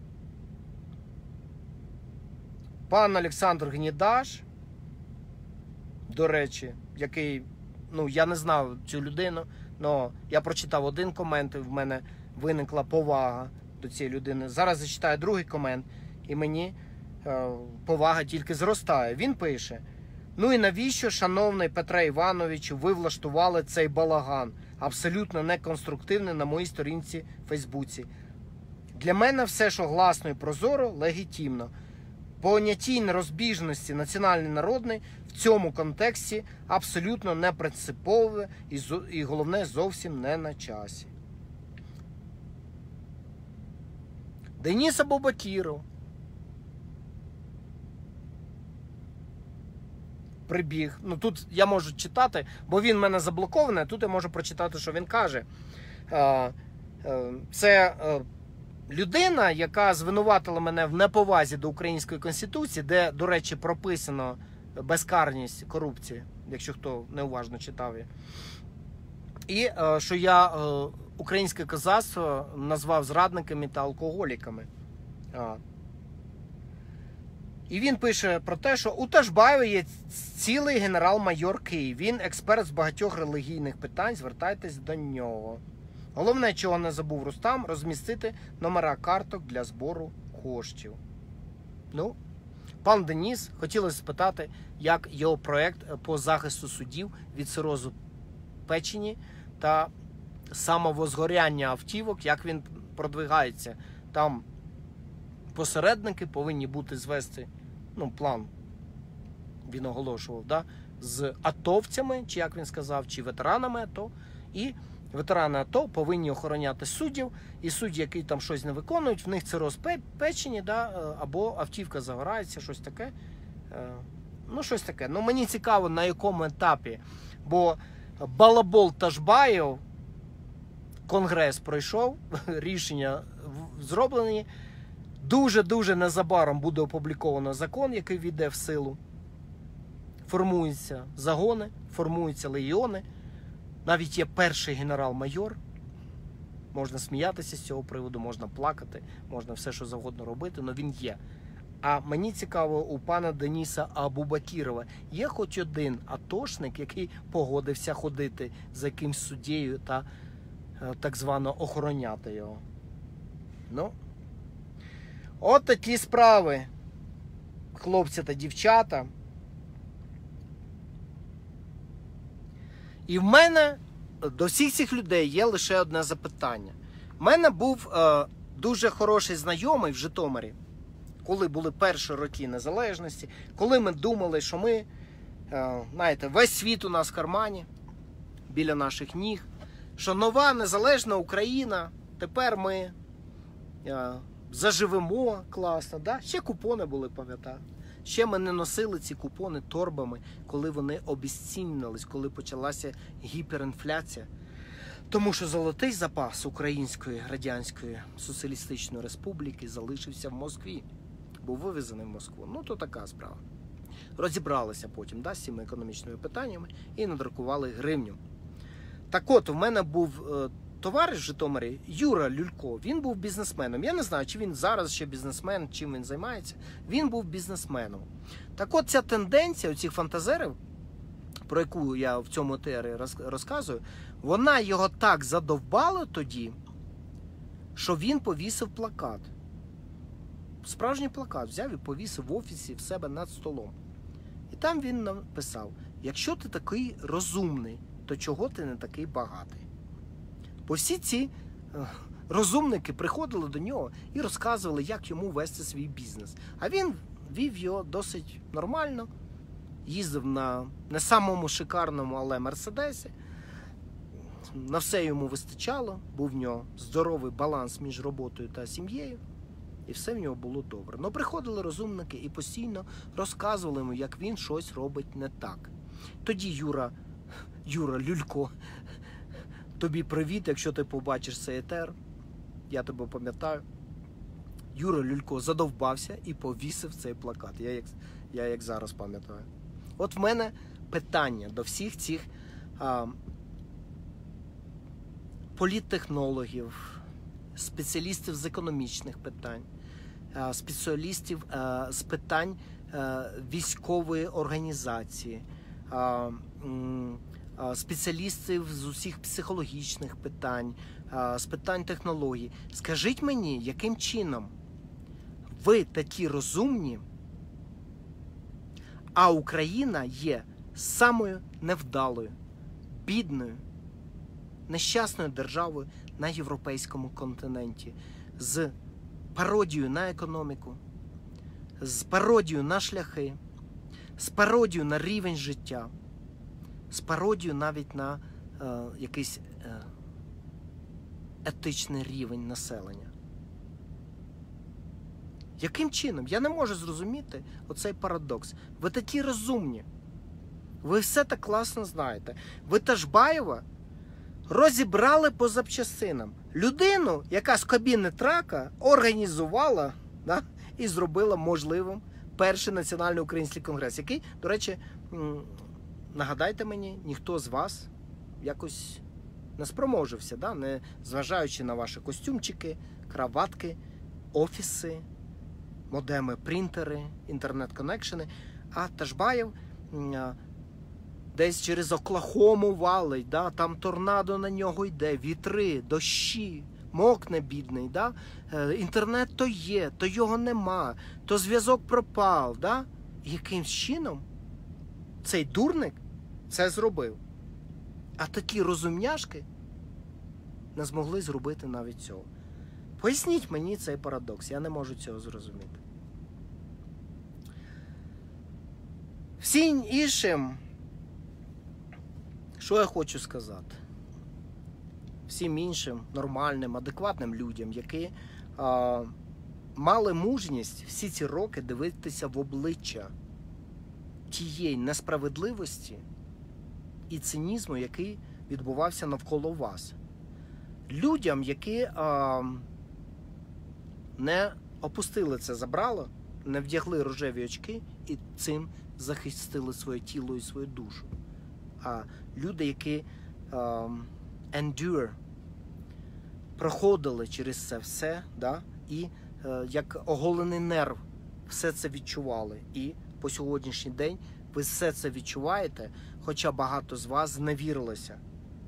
Пан Олександр Гнідаш, до речі, який, ну, я не знав цю людину, але я прочитав один комент, і в мене виникла повага до цієї людини. Зараз зачитаю другий комент, і мені повага тільки зростає. Він пише: ну і навіщо, шановний Петре Івановичу, ви влаштували цей балаган? Абсолютно неконструктивний на моїй сторінці в Фейсбуці. Для мене все, що гласно і прозоро, легітимно. Понятійні розбіжності національно-народний в цьому контексті абсолютно не принципове і головне, зовсім не на часі. Деніс Абубакіров прибіг. Ну тут я можу читати, бо він в мене заблокований, а тут я можу прочитати, що він каже. Це людина, яка звинуватила мене в неповазі до української конституції, де, до речі, прописано безкарність корупції, якщо хто неуважно читав її. І що я українське козацтво назвав зрадниками та алкоголіками. І він пише про те, що у Ташбаєва є цілий генерал-майор Київ. Він експерт з багатьох релігійних питань, звертайтесь до нього. Головне, чого не забув Рустам, розмістити номера карток для збору коштів. Ну, пан Деніс, хотілося спитати, як його проєкт по захисту суддів від цирозу печені та самовозгоряння автівок, як він продвигається. Там посередники повинні бути звести, ну, план він оголошував, да, з атовцями, чи як він сказав, чи ветеранами АТО, і ветерани АТО повинні охороняти суддів, і судді, які там щось не виконують, в них цироз печені, да, або автівка загорається, щось таке. Ну, щось таке. Ну, мені цікаво, на якому етапі, бо балабол Ташбаєв, конгрес пройшов, рішення зроблені, дуже-дуже незабаром буде опубліковано закон, який війде в силу. Формуються загони, формуються легіони. Навіть є перший генерал-майор. Можна сміятися з цього приводу, можна плакати, можна все, що завгодно робити, але він є. А мені цікаво, у пана Деніса Абубакірова є хоч один атошник, який погодився ходити за якимсь суддєю та так звано охороняти його. Ну, от такі справи, хлопці та дівчата. І в мене до всіх цих людей є лише одне запитання. У мене був дуже хороший знайомий в Житомирі, коли були перші роки незалежності, коли ми думали, що ми, знаєте, весь світ у нас в кармані, біля наших ніг, що нова незалежна Україна, тепер ми заживемо класно, да? Ще купони були, пам'ятаю. Ще ми не носили ці купони торбами, коли вони обезцінились, коли почалася гіперінфляція. Тому що золотий запас Української Радянської Соціалістичної Республіки залишився в Москві. Був вивезений в Москву. Ну, то така справа. Розібралися потім, да, з цими економічними питаннями і надрукували гривню. Так от, у мене був товариш в Житомирі, Юра Люлько, він був бізнесменом. Я не знаю, чи він зараз ще бізнесмен, чим він займається. Він був бізнесменом. Так от ця тенденція у цих фантазерів, про яку я в цьому ТР розказую, вона його так задовбала тоді, що він повісив плакат. Справжній плакат взяв і повісив в офісі в себе над столом. І там він написав: якщо ти такий розумний, то чого ти не такий багатий? Бо всі ці розумники приходили до нього і розказували, як йому вести свій бізнес. А він вів його досить нормально, їздив на не самому шикарному, але Мерседесі. На все йому вистачало, був в нього здоровий баланс між роботою та сім'єю. І все в нього було добре. Но приходили розумники і постійно розказували йому, як він щось робить не так. Тоді Юра Люлько, тобі привіт, якщо ти побачиш цей етер, я тебе пам'ятаю. Юра Люлько задовбався і повісив цей плакат. Я як зараз пам'ятаю. От в мене питання до всіх цих політтехнологів, спеціалістів з економічних питань, спеціалістів з питань військової організації, спеціалістів з усіх психологічних питань, з питань технологій. Скажіть мені, яким чином ви такі розумні, а Україна є самою невдалою, бідною, нещасною державою на європейському континенті, з пародією на економіку, з пародією на шляхи, з пародією на рівень життя, з пародією навіть на якийсь етичний рівень населення. Яким чином? Я не можу зрозуміти оцей парадокс. Ви такі розумні. Ви все так класно знаєте. Ви Ташбаєва розібрали по запчастинам. Людину, яка з кабіни трака організувала, да, і зробила можливим перший національний український конгрес, який, до речі, нагадайте мені, ніхто з вас якось не спроможився, да, не зважаючи на ваші костюмчики, краватки, офіси, модеми, принтери, інтернет-коннекшени, а Ташбаєв десь через Оклахому валить, да? Там торнадо на нього йде, вітри, дощі, мокне бідний, да? Інтернет то є, то його нема, то зв'язок пропав. Да? Яким чином цей дурник це зробив? А такі розумняшки не змогли зробити навіть цього. Поясніть мені цей парадокс, я не можу цього зрозуміти. Всім іншим, що я хочу сказати? Всім іншим нормальним, адекватним людям, які мали мужність всі ці роки дивитися в обличчя тієї несправедливості і цинізму, який відбувався навколо вас. Людям, які не опустили це забрало, не вдягли рожеві очки і цим захистили своє тіло і свою душу. А люди, які endure, проходили через це все, да, і як оголений нерв все це відчували. І по сьогоднішній день ви все це відчуваєте, хоча багато з вас зневірилося.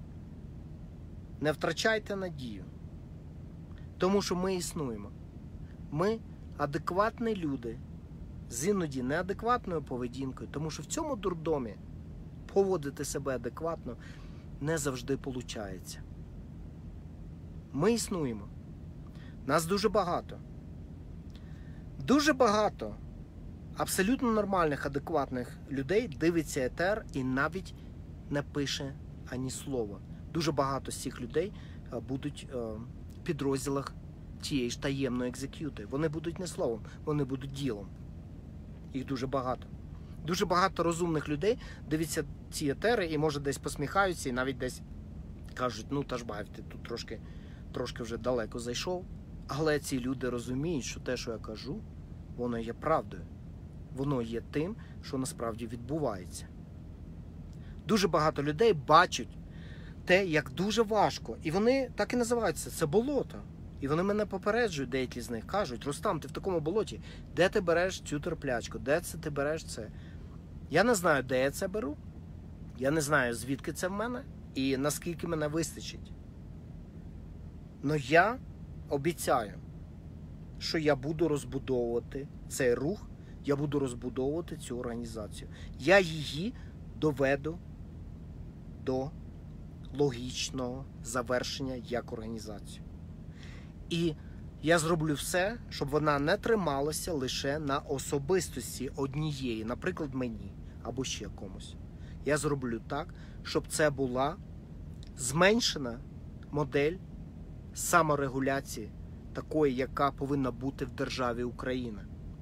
Не втрачайте надію, тому що ми існуємо. Ми адекватні люди з іноді неадекватною поведінкою, тому що в цьому дурдомі поводити себе адекватно не завжди виходить. Ми існуємо. Нас дуже багато. Дуже багато абсолютно нормальних, адекватних людей дивиться етер і навіть не пише ані слова. Дуже багато з цих людей будуть в підрозділах тієї ж таємної екзек'юти. Вони будуть не словом, вони будуть ділом. Їх дуже багато. Дуже багато розумних людей дивляться ці етери і, може, десь посміхаються і навіть десь кажуть, ну, Ташбаєв, ти тут трошки вже далеко зайшов. Але ці люди розуміють, що те, що я кажу, воно є правдою. Воно є тим, що насправді відбувається. Дуже багато людей бачать те, як дуже важко. І вони так і називаються, це болото. І вони мене попереджують, деякі з них, кажуть: Рустам, ти в такому болоті, де ти береш цю терплячку, де це ти береш це? Я не знаю, де я це беру, я не знаю, звідки це в мене і наскільки мене вистачить. Но я обіцяю, що я буду розбудовувати цей рух, я буду розбудовувати цю організацію. Я її доведу до логічного завершення як організацію. І я зроблю все, щоб вона не трималася лише на особистості однієї, наприклад, мені або ще комусь. Я зроблю так, щоб це була зменшена модель саморегуляції, такої, яка повинна бути в державі Україна.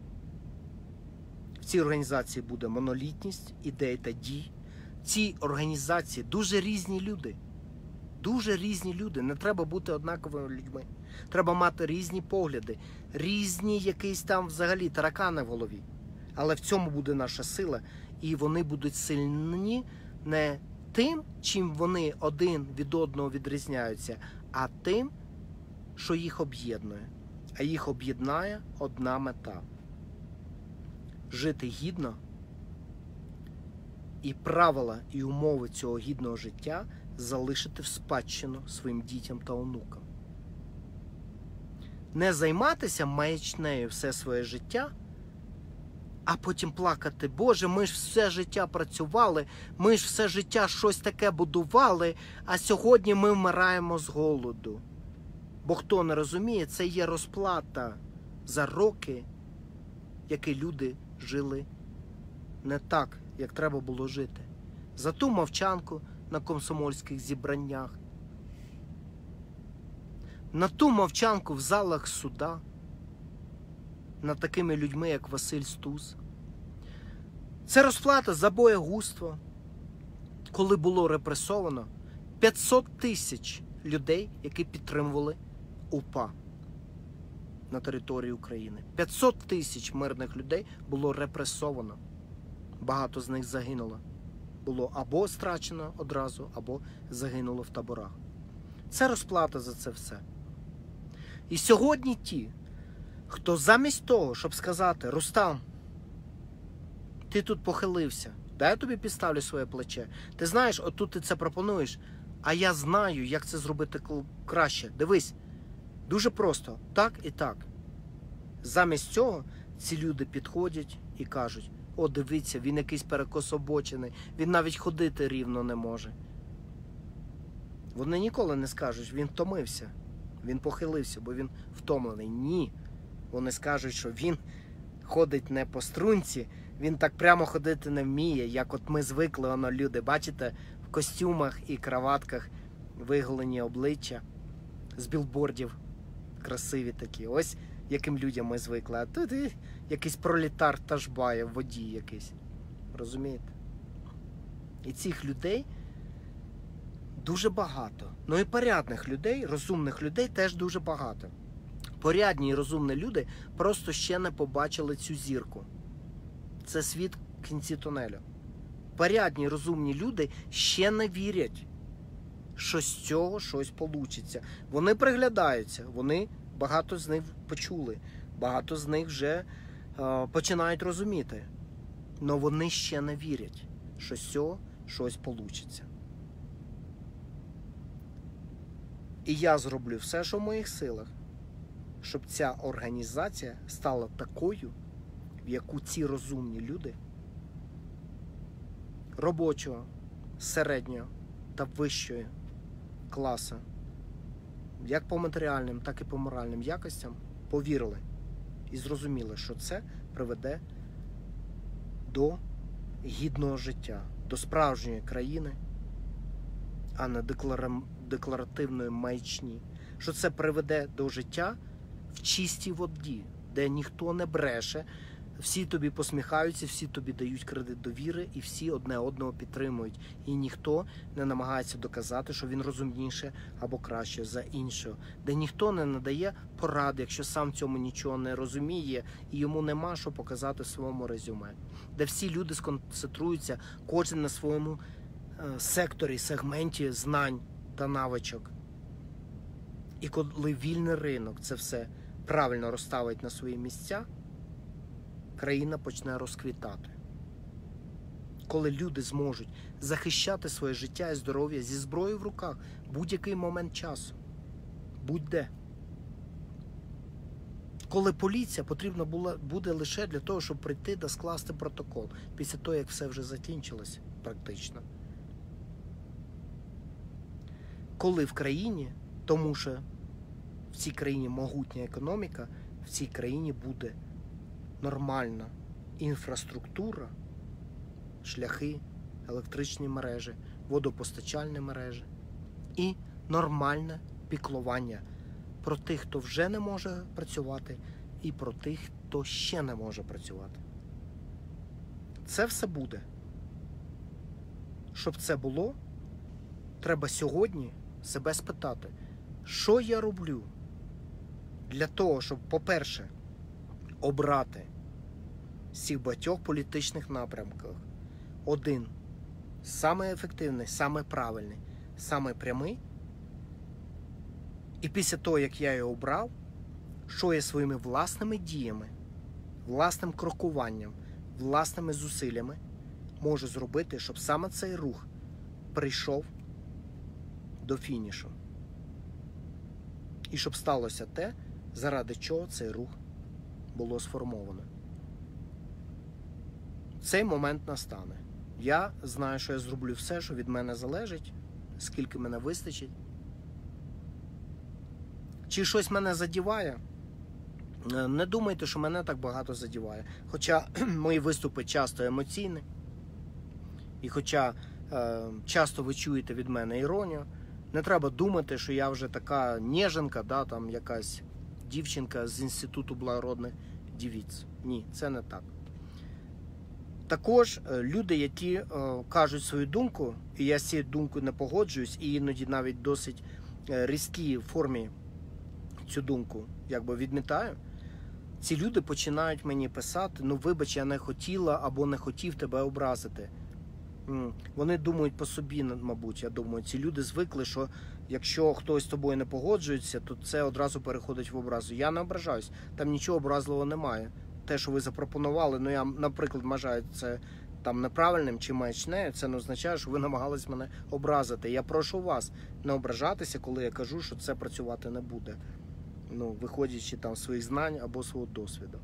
В цій організації буде монолітність ідей та дій. В цій організації дуже різні люди. Дуже різні люди. Не треба бути однаковими людьми. Треба мати різні погляди, різні якісь там взагалі таракани в голові. Але в цьому буде наша сила. І вони будуть сильні не тим, чим вони один від одного відрізняються, а тим, що їх об'єднує. А їх об'єднає одна мета. Жити гідно. І правила і умови цього гідного життя залишити в спадщину своїм дітям та онукам. Не займатися маячнею все своє життя, а потім плакати: Боже, ми ж все життя працювали, ми ж все життя щось таке будували, а сьогодні ми вмираємо з голоду. Бо хто не розуміє, це є розплата за роки, які люди жили не так, як треба було жити. За ту мовчанку на комсомольських зібраннях, на ту мовчанку в залах суда, над такими людьми, як Василь Стус. Це розплата за боягузтво, коли було репресовано 500 тисяч людей, які підтримували УПА на території України. 500 тисяч мирних людей було репресовано. Багато з них загинуло. Було або страчено одразу, або загинуло в таборах. Це розплата за це все. І сьогодні ті, хто замість того, щоб сказати: Рустам, ти тут похилився, дай я тобі підставлю своє плече. Ти знаєш, отут ти це пропонуєш, а я знаю, як це зробити краще. Дивись, дуже просто, так і так. Замість цього ці люди підходять і кажуть: о, дивіться, він якийсь перекособочений, він навіть ходити рівно не може. Вони ніколи не скажуть: він втомився, він похилився, бо він втомлений. Ні. Вони скажуть, що він ходить не по струнці, він так прямо ходити не вміє, як от ми звикли, воно люди, бачите, в костюмах і краватках виголені обличчя, з білбордів красиві такі. Ось яким людям ми звикли. А тут якийсь пролетар тажбає в воді якийсь. Розумієте? І цих людей дуже багато. Ну і порядних людей, розумних людей теж дуже багато. Порядні і розумні люди просто ще не побачили цю зірку. Це світ в кінці тунелю. Порядні і розумні люди ще не вірять, що з цього щось получиться. Вони приглядаються, багато з них почули, багато з них вже починають розуміти. Але вони ще не вірять, що з цього щось получиться. І я зроблю все, що в моїх силах, щоб ця організація стала такою, в яку ці розумні люди робочого, середнього та вищого класу, як по матеріальним, так і по моральним якостям, повірили і зрозуміли, що це приведе до гідного життя, до справжньої країни, а не декларативної маячні. Що це приведе до життя в чистій воді, де ніхто не бреше, всі тобі посміхаються, всі тобі дають кредит довіри і всі одне одного підтримують. І ніхто не намагається доказати, що він розумніше або краще за іншого. Де ніхто не надає порад, якщо сам цьому нічого не розуміє і йому нема що показати в своєму резюме. Де всі люди сконцентруються, кожен на своєму секторі, сегменті знань та навичок. І коли вільний ринок це все правильно розставить на свої місця, країна почне розквітати. Коли люди зможуть захищати своє життя і здоров'я зі зброєю в руках будь-який момент часу, будь-де. Коли поліція потрібна буде лише для того, щоб прийти та скласти протокол, після того, як все вже закінчилось практично. Коли в країні, тому що в цій країні могутня економіка, в цій країні буде нормальна інфраструктура, шляхи, електричні мережі, водопостачальні мережі і нормальне піклування про тих, хто вже не може працювати, і про тих, хто ще не може працювати. Це все буде. Щоб це було, треба сьогодні себе спитати, що я роблю для того, щоб, по-перше, обрати з цих багатьох політичних напрямків один, саме ефективний, саме правильний, саме прямий. І після того, як я його обрав, що я своїми власними діями, власним крокуванням, власними зусиллями можу зробити, щоб саме цей рух прийшов до фінішу. І щоб сталося те, заради чого цей рух було сформовано. Цей момент настане. Я знаю, що я зроблю все, що від мене залежить, скільки мене вистачить. Чи щось мене задіває? Не думайте, що мене так багато задіває. Хоча мої виступи часто емоційні, і хоча часто ви чуєте від мене іронію, не треба думати, що я вже така неженка, да, там якась дівчинка з Інституту благородних дівіць. Ні, це не так. Також люди, які кажуть свою думку, і я з цією думкою не погоджуюсь, і іноді навіть досить різкій формі цю думку якби відмітаю, ці люди починають мені писати: ну вибач, я не хотіла або не хотів тебе образити. Вони думають по собі, мабуть, я думаю, ці люди звикли, що якщо хтось з тобою не погоджується, то це одразу переходить в образу. Я не ображаюсь, там нічого образливого немає. Те, що ви запропонували, ну я, наприклад, вважаю це там неправильним чи маячнею, це не означає, що ви намагались мене образити. Я прошу вас не ображатися, коли я кажу, що це працювати не буде. Ну, виходячи там з своїх знань або свого досвіду.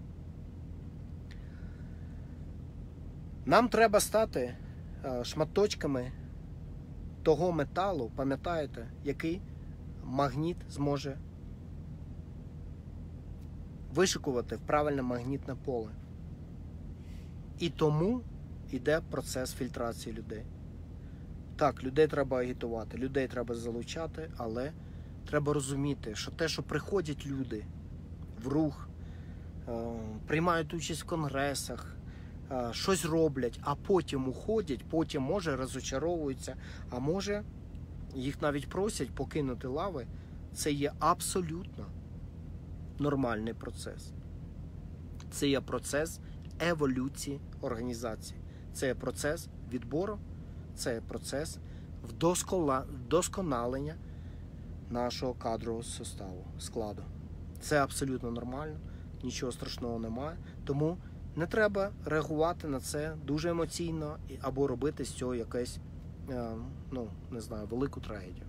Нам треба стати шматочками того металу, пам'ятаєте, який магніт зможе вишикувати в правильне магнітне поле. І тому йде процес фільтрації людей. Так, людей треба агітувати, людей треба залучати, але треба розуміти, що те, що приходять люди в рух, приймають участь в конгресах, щось роблять, а потім уходять, потім, може, розочаровуються, а може, їх навіть просять покинути лави, це є абсолютно нормальний процес. Це є процес еволюції організації. Це є процес відбору, це є процес вдосконалення нашого кадрового складу. Це абсолютно нормально, нічого страшного немає. Тому не треба реагувати на це дуже емоційно або робити з цього якесь, ну, не знаю, велику трагедію.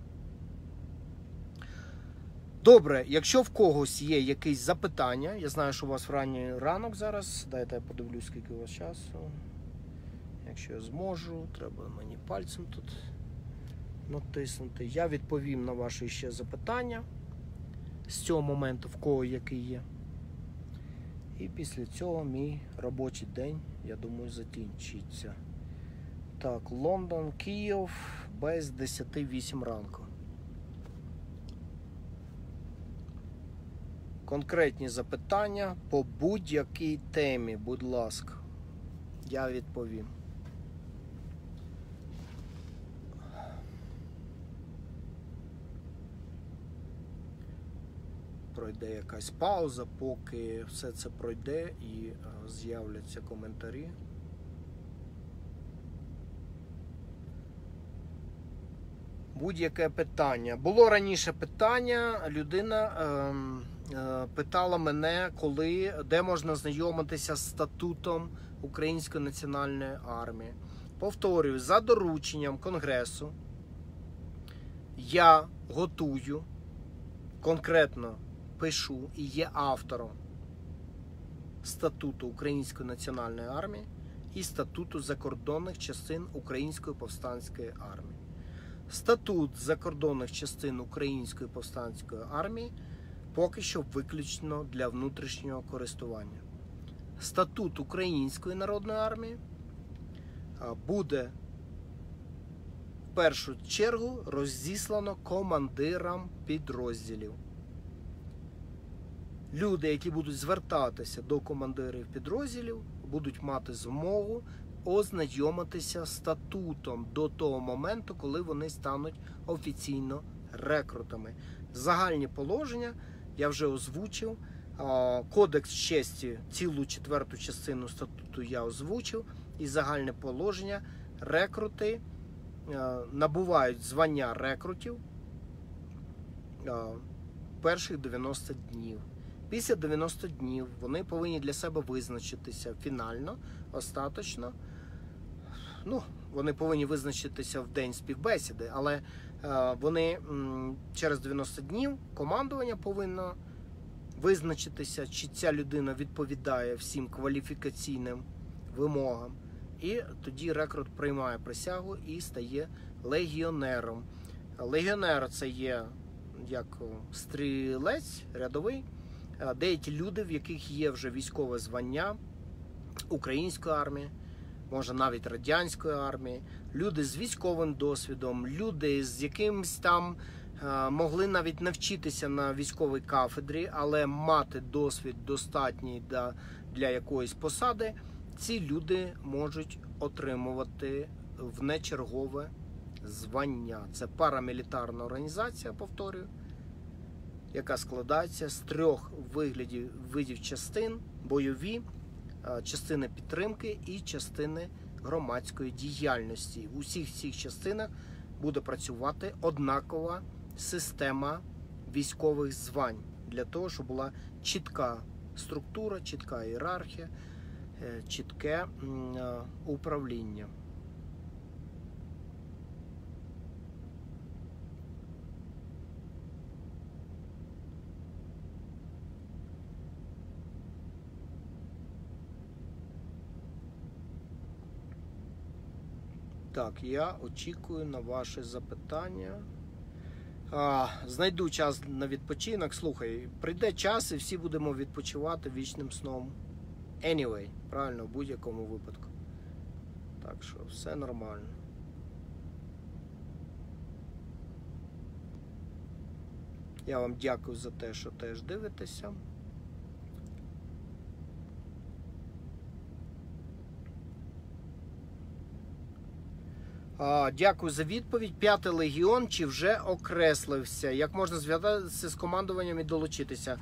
Добре, якщо в когось є якісь запитання, я знаю, що у вас в ранній ранок зараз, дайте я подивлюсь, скільки у вас часу. Якщо я зможу, треба мені пальцем тут натиснути. Я відповім на ваші ще запитання з цього моменту, в кого який є. І після цього мій робочий день, я думаю, закінчиться. Так, Лондон, Київ, без 10:08 ранку. Конкретні запитання по будь-якій темі, будь ласка, я відповім. Пройде якась пауза, поки все це пройде і з'являться коментарі. будь-яке питання. Було раніше питання, людина питала мене, де можна знайомитися з статутом Української національної армії. Повторюю, за дорученням Конгресу я готую, конкретно пишу і є автором статуту Української національної армії і статуту закордонних частин Української повстанської армії. Статут закордонних частин Української повстанської армії поки що виключно для внутрішнього користування. Статут Української народної армії буде в першу чергу розіслано командирам підрозділів. Люди, які будуть звертатися до командирів підрозділів, будуть мати змогу ознайомитися з статутом до того моменту, коли вони стануть офіційно рекрутами. Загальні положення я вже озвучив. Кодекс честі, цілу 4-ту частину статуту я озвучив. І загальне положення: рекрути набувають звання рекрутів перших 90 днів. Після 90 днів вони повинні для себе визначитися фінально, остаточно. Вони повинні визначитися в день співбесіди, але вони через 90 днів командування повинно визначитися, чи ця людина відповідає всім кваліфікаційним вимогам. І тоді рекрут приймає присягу і стає легіонером. Легіонер – це є як стрілець, рядовий, деякі люди, в яких є вже військове звання української армії, може навіть радянської армії, люди з військовим досвідом, люди з якимось там могли навіть навчитися на військовій кафедрі, але мати досвід достатній для якоїсь посади, ці люди можуть отримувати внечергове звання. Це парамілітарна організація, повторюю, яка складається з 3 видів частин: бойові, частини підтримки і частини громадської діяльності. У всіх цих частинах буде працювати однакова система військових звань, для того, щоб була чітка структура, чітка ієрархія, чітке управління. Так, я очікую на ваші запитання. Знайду час на відпочинок. Слухай, прийде час і всі будемо відпочивати вічним сном. Anyway, правильно, в будь-якому випадку. Так що все нормально. Я вам дякую за те, що теж дивитеся. Дякую за відповідь. 5-й легіон чи вже окреслився? Як можна зв'язатися з командуванням і долучитися?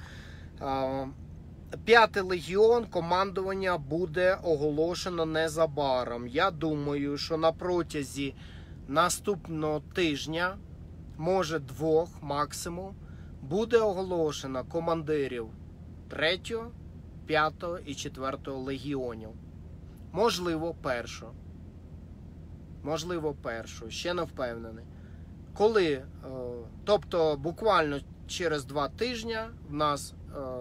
5-й легіон командування буде оголошено незабаром. Я думаю, що на протязі наступного тижня, може 2 максимум, буде оголошено командирів 3-го, 5-го і 4-го легіонів. Можливо, 1-го. Можливо, 1-го. Ще не впевнений. Коли, тобто буквально через 2 тижні в нас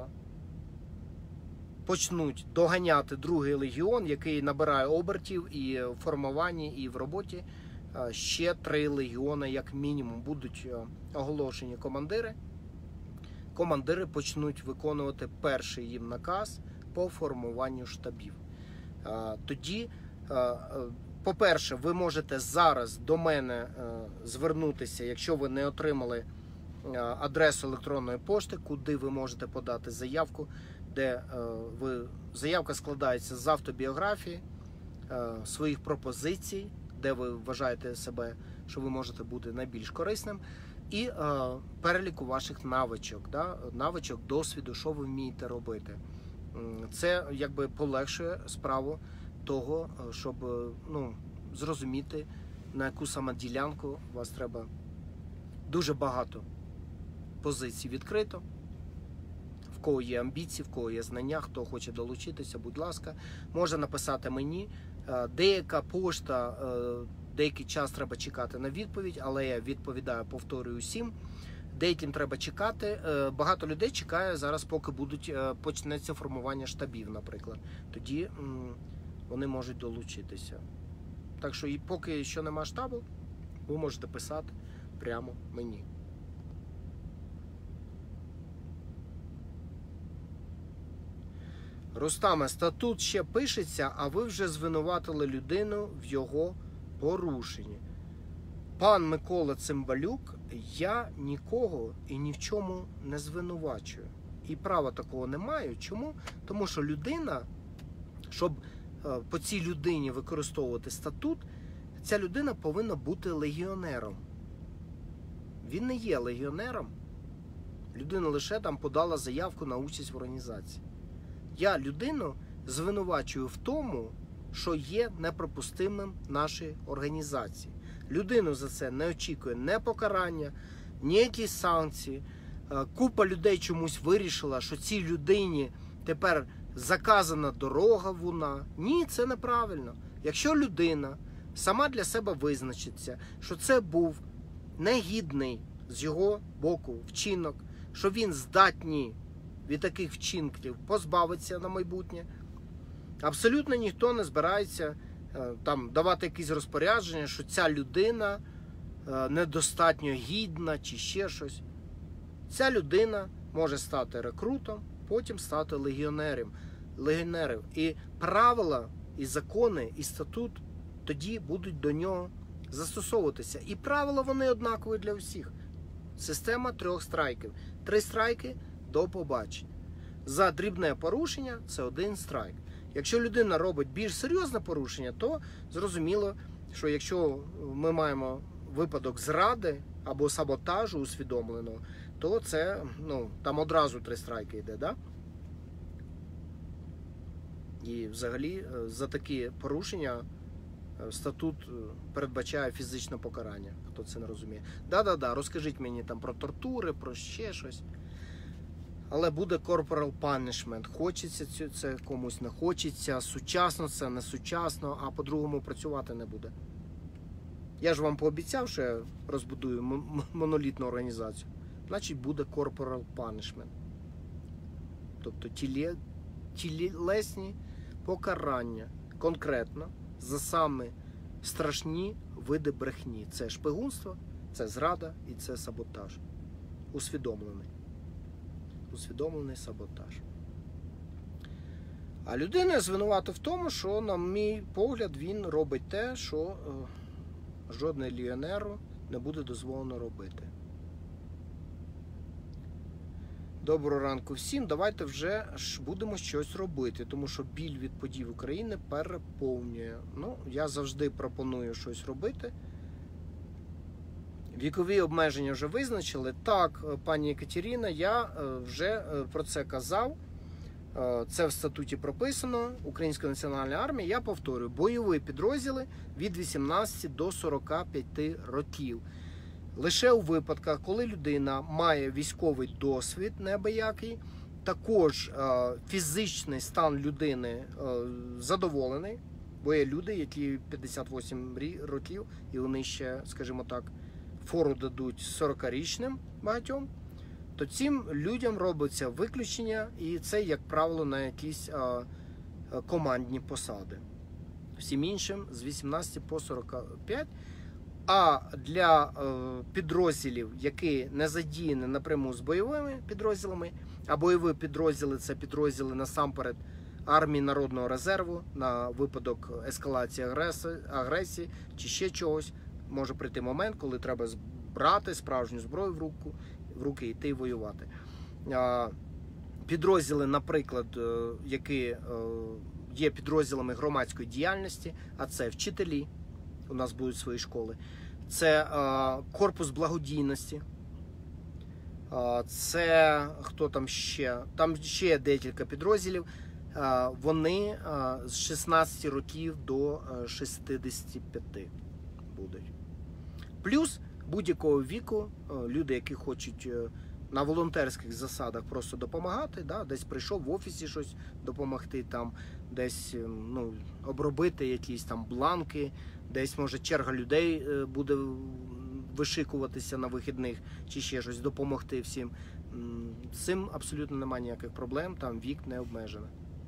почнуть доганяти 2-й легіон, який набирає обертів і в формуванні, і в роботі. Ще 3 легіони, як мінімум, будуть оголошені командири. Командири почнуть виконувати перший їм наказ по формуванню штабів. Тоді, по-перше, ви можете зараз до мене звернутися, якщо ви не отримали адресу електронної пошти, куди ви можете подати заявку, де заявка складається з автобіографії, своїх пропозицій, де ви вважаєте себе, що ви можете бути найбільш корисним, і переліку ваших навичок, навичок, досвіду, що ви вмієте робити. Це якби полегшує справу того, щоб зрозуміти, на яку саме ділянку вас треба Дуже багато позицій відкрито. В кого є амбіції, в кого є знання, хто хоче долучитися, будь ласка, може написати мені. Деяка пошта, деякий час треба чекати на відповідь, але я відповідаю, повторюю усім. Деяким треба чекати. Багато людей чекає зараз, поки почнеться формування штабів, наприклад. Тоді вони можуть долучитися. Так що, поки що нема штабу, ви можете писати прямо мені. Рустаме, статут ще пишеться, а ви вже звинуватили людину в його порушенні. Пан Микола Цимбалюк, я нікого і ні в чому не звинувачую. І права такого не маю. Чому? Тому що людина, щоб по цій людині використовувати статут, ця людина повинна бути легіонером. Він не є легіонером. Людина лише там подала заявку на участь в організації. Я людину звинувачую в тому, що є неприпустимим в нашій організації. Людину за це не очікує ні покарання, ніякі санкції. Купа людей чомусь вирішила, що цій людині тепер заказана дорога вона. Ні, це неправильно. Якщо людина сама для себе визначиться, що це був негідний з його боку вчинок, що він здатний від таких вчинків позбавиться на майбутнє, абсолютно ніхто не збирається там давати якісь розпорядження, що ця людина недостатньо гідна чи ще щось. Ця людина може стати рекрутом, потім стати легіонером. І правила, і закони, і статут тоді будуть до нього застосовуватися. І правила вони однакові для всіх. Система 3 страйків. 3 страйки – до побачення. За дрібне порушення – це 1 страйк. Якщо людина робить більш серйозне порушення, то зрозуміло, що якщо ми маємо випадок зради або саботажу усвідомленого, то це, там одразу 3 страйки йде, да? І взагалі за такі порушення статут передбачає фізичне покарання, хто це не розуміє. Да, розкажіть мені там про тортури, про ще щось. Але буде corporal punishment. Хочеться це комусь, не хочеться, сучасно це, не сучасно, а по-другому працювати не буде. Я ж вам пообіцяв, що я розбудую монолітну організацію. Значить буде corporal punishment. Тобто тілесні покарання конкретно за саме страшні види брехні. Це шпигунство, це зрада і це саботаж. Усвідомлений саботаж. А людина звинувата в тому, що, на мій погляд, він робить те, що жодному легіонеру не буде дозволено робити. Доброго ранку всім. Давайте вже будемо щось робити, тому що біль від подій в Україні переповнює. Я завжди пропоную щось робити. Вікові обмеження вже визначили. Так, пані Екатерина, я вже про це казав. Це в статуті прописано. Українська національна армія, я повторюю, бойові підрозділи від 18 до 45 років. Лише у випадках, коли людина має військовий досвід неабиякий, також фізичний стан людини задоволений, бо є люди, які 58 років, і вони ще, скажімо так, фору дадуть 40-річним багатьом, то цим людям робиться виключення, і це, як правило, на якісь командні посади. Всім іншим з 18 по 45. А для підрозділів, які не задіяні напряму з бойовими підрозділами, а бойові підрозділи – це підрозділи насамперед армії Народного резерву на випадок ескалації агресії чи ще чогось, може прийти момент, коли треба брати справжню зброю в руки і йти воювати. Підрозділи, наприклад, які є підрозділами громадської діяльності, а це вчителі, у нас будуть свої школи, це корпус благодійності, це хто там ще? Там ще є декілька підрозділів, вони з 16 років до 65 будуть. Плюс будь-якого віку, люди, які хочуть на волонтерських засадах просто допомагати, да, десь прийшов в офісі щось допомогти, там, десь обробити якісь там бланки, десь, може, черга людей буде вишикуватися на вихідних, чи ще щось, допомогти всім. З цим абсолютно немає ніяких проблем, там вік не обмежений.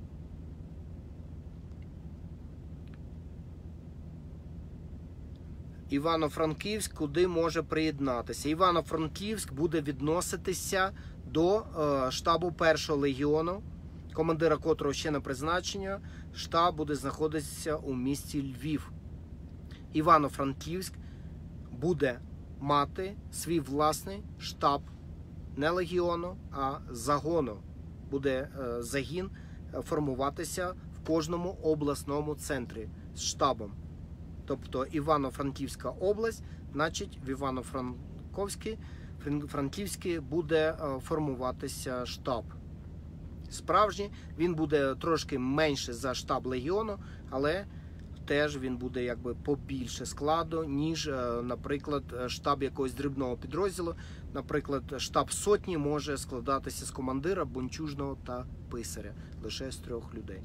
Івано-Франківськ куди може приєднатися? Івано-Франківськ буде відноситися до штабу 1-го легіону, командира котрого ще на призначення. Штаб буде знаходитися у місті Львів. Івано-Франківськ буде мати свій власний штаб не легіону, а загону. Буде загін формуватися в кожному обласному центрі з штабом. Тобто Івано-Франківська область, значить в Івано-Франківській буде формуватися штаб. Справжній, він буде трошки менше за штаб легіону, але теж він буде якби побільше складу, ніж, наприклад, штаб якогось дрібного підрозділу. Наприклад, штаб сотні може складатися з командира, бунчужного та писаря. Лише з 3 людей.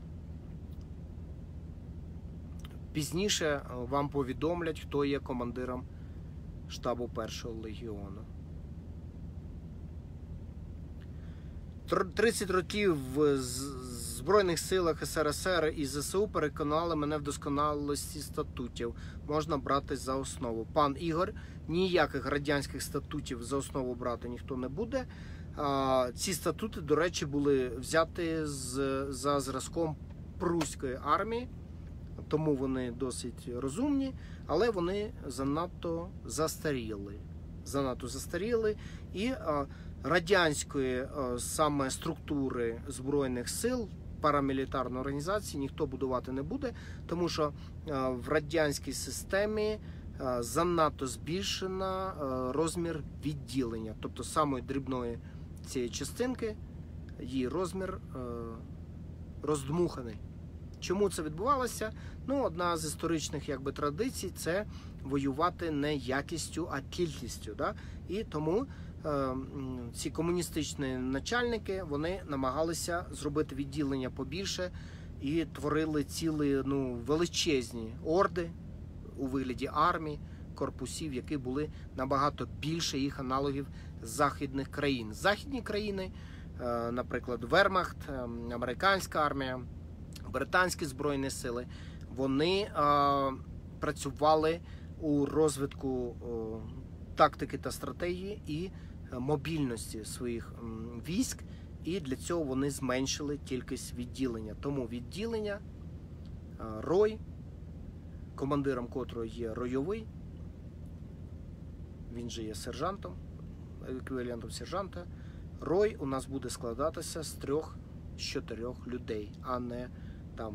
Пізніше вам повідомлять, хто є командиром штабу 1-го легіону. 30 років в Збройних силах СРСР і ЗСУ переконали мене в досконалості статутів. Можна брати за основу. Пан Ігор, ніяких радянських статутів за основу брати ніхто не буде. Ці статути, до речі, були взяті за зразком Пруської армії, тому вони досить розумні, але вони занадто застаріли. І радянської саме структури Збройних сил, парамілітарної організації ніхто будувати не буде, тому що в радянській системі занадто збільшено розмір відділення, тобто самої дрібної цієї частинки, її розмір роздмуханий. Чому це відбувалося? Одна з історичних традицій – це воювати не якістю, а кількістю. Да? І тому ці комуністичні начальники, вони намагалися зробити відділення побільше і творили цілі величезні орди у вигляді армій, корпусів, які були набагато більше їх аналогів західних країн. Західні країни, наприклад, Вермахт, американська армія, британські збройні сили, вони працювали у розвитку тактики та стратегії і мобільності своїх військ, і для цього вони зменшили кількість відділення. Тому відділення, рой, командиром котрого є ройовий, він же є сержантом, еквівалентом сержанта, рой у нас буде складатися з 3-4 людей, а не там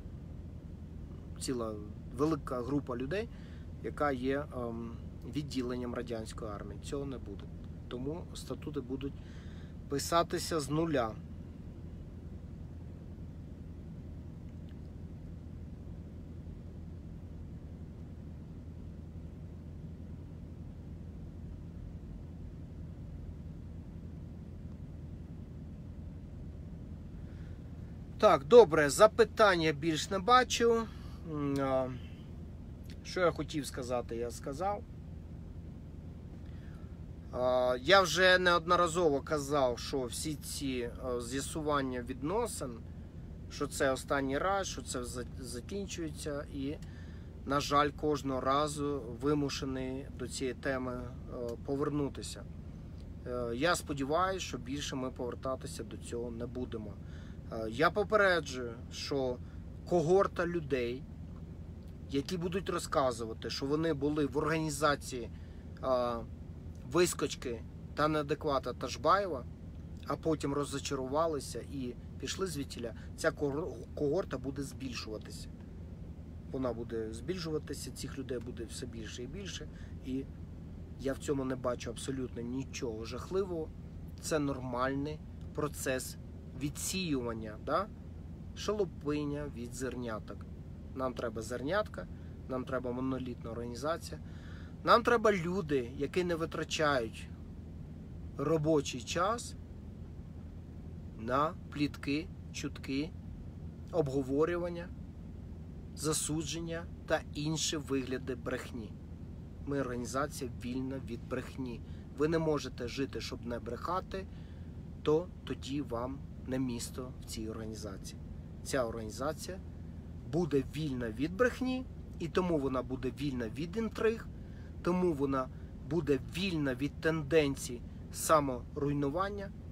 ціла велика група людей, яка є відділенням радянської армії. Цього не буде. Тому статути будуть писатися з нуля. Так, добре, запитання більш не бачу. Що я хотів сказати, я сказав. Я вже неодноразово казав, що всі ці з'ясування відносин, що це останній раз, що це закінчується, і, на жаль, кожного разу вимушений до цієї теми повернутися. Я сподіваюся, що більше ми повертатися до цього не будемо. Я попереджую, що когорта людей, які будуть розказувати, що вони були в організації Вискочки та неадеквата Ташбаєва, а потім розчарувалися і пішли звідтіля, ця когорта буде збільшуватися. Вона буде збільшуватися, цих людей буде все більше і більше, і я в цьому не бачу абсолютно нічого жахливого. Це нормальний процес відсіювання, да? Шелупиня від зерняток. Нам треба зернятка, нам треба монолітна організація, Нам треба люди, які не витрачають робочий час на плітки, чутки, обговорювання, засудження та інші вигляди брехні. Ми організація вільна від брехні. Ви не можете жити, щоб не брехати, то тоді вам не місто в цій організації. Ця організація буде вільна від брехні, і тому вона буде вільна від інтриг, тому вона буде вільна від тенденцій саморуйнування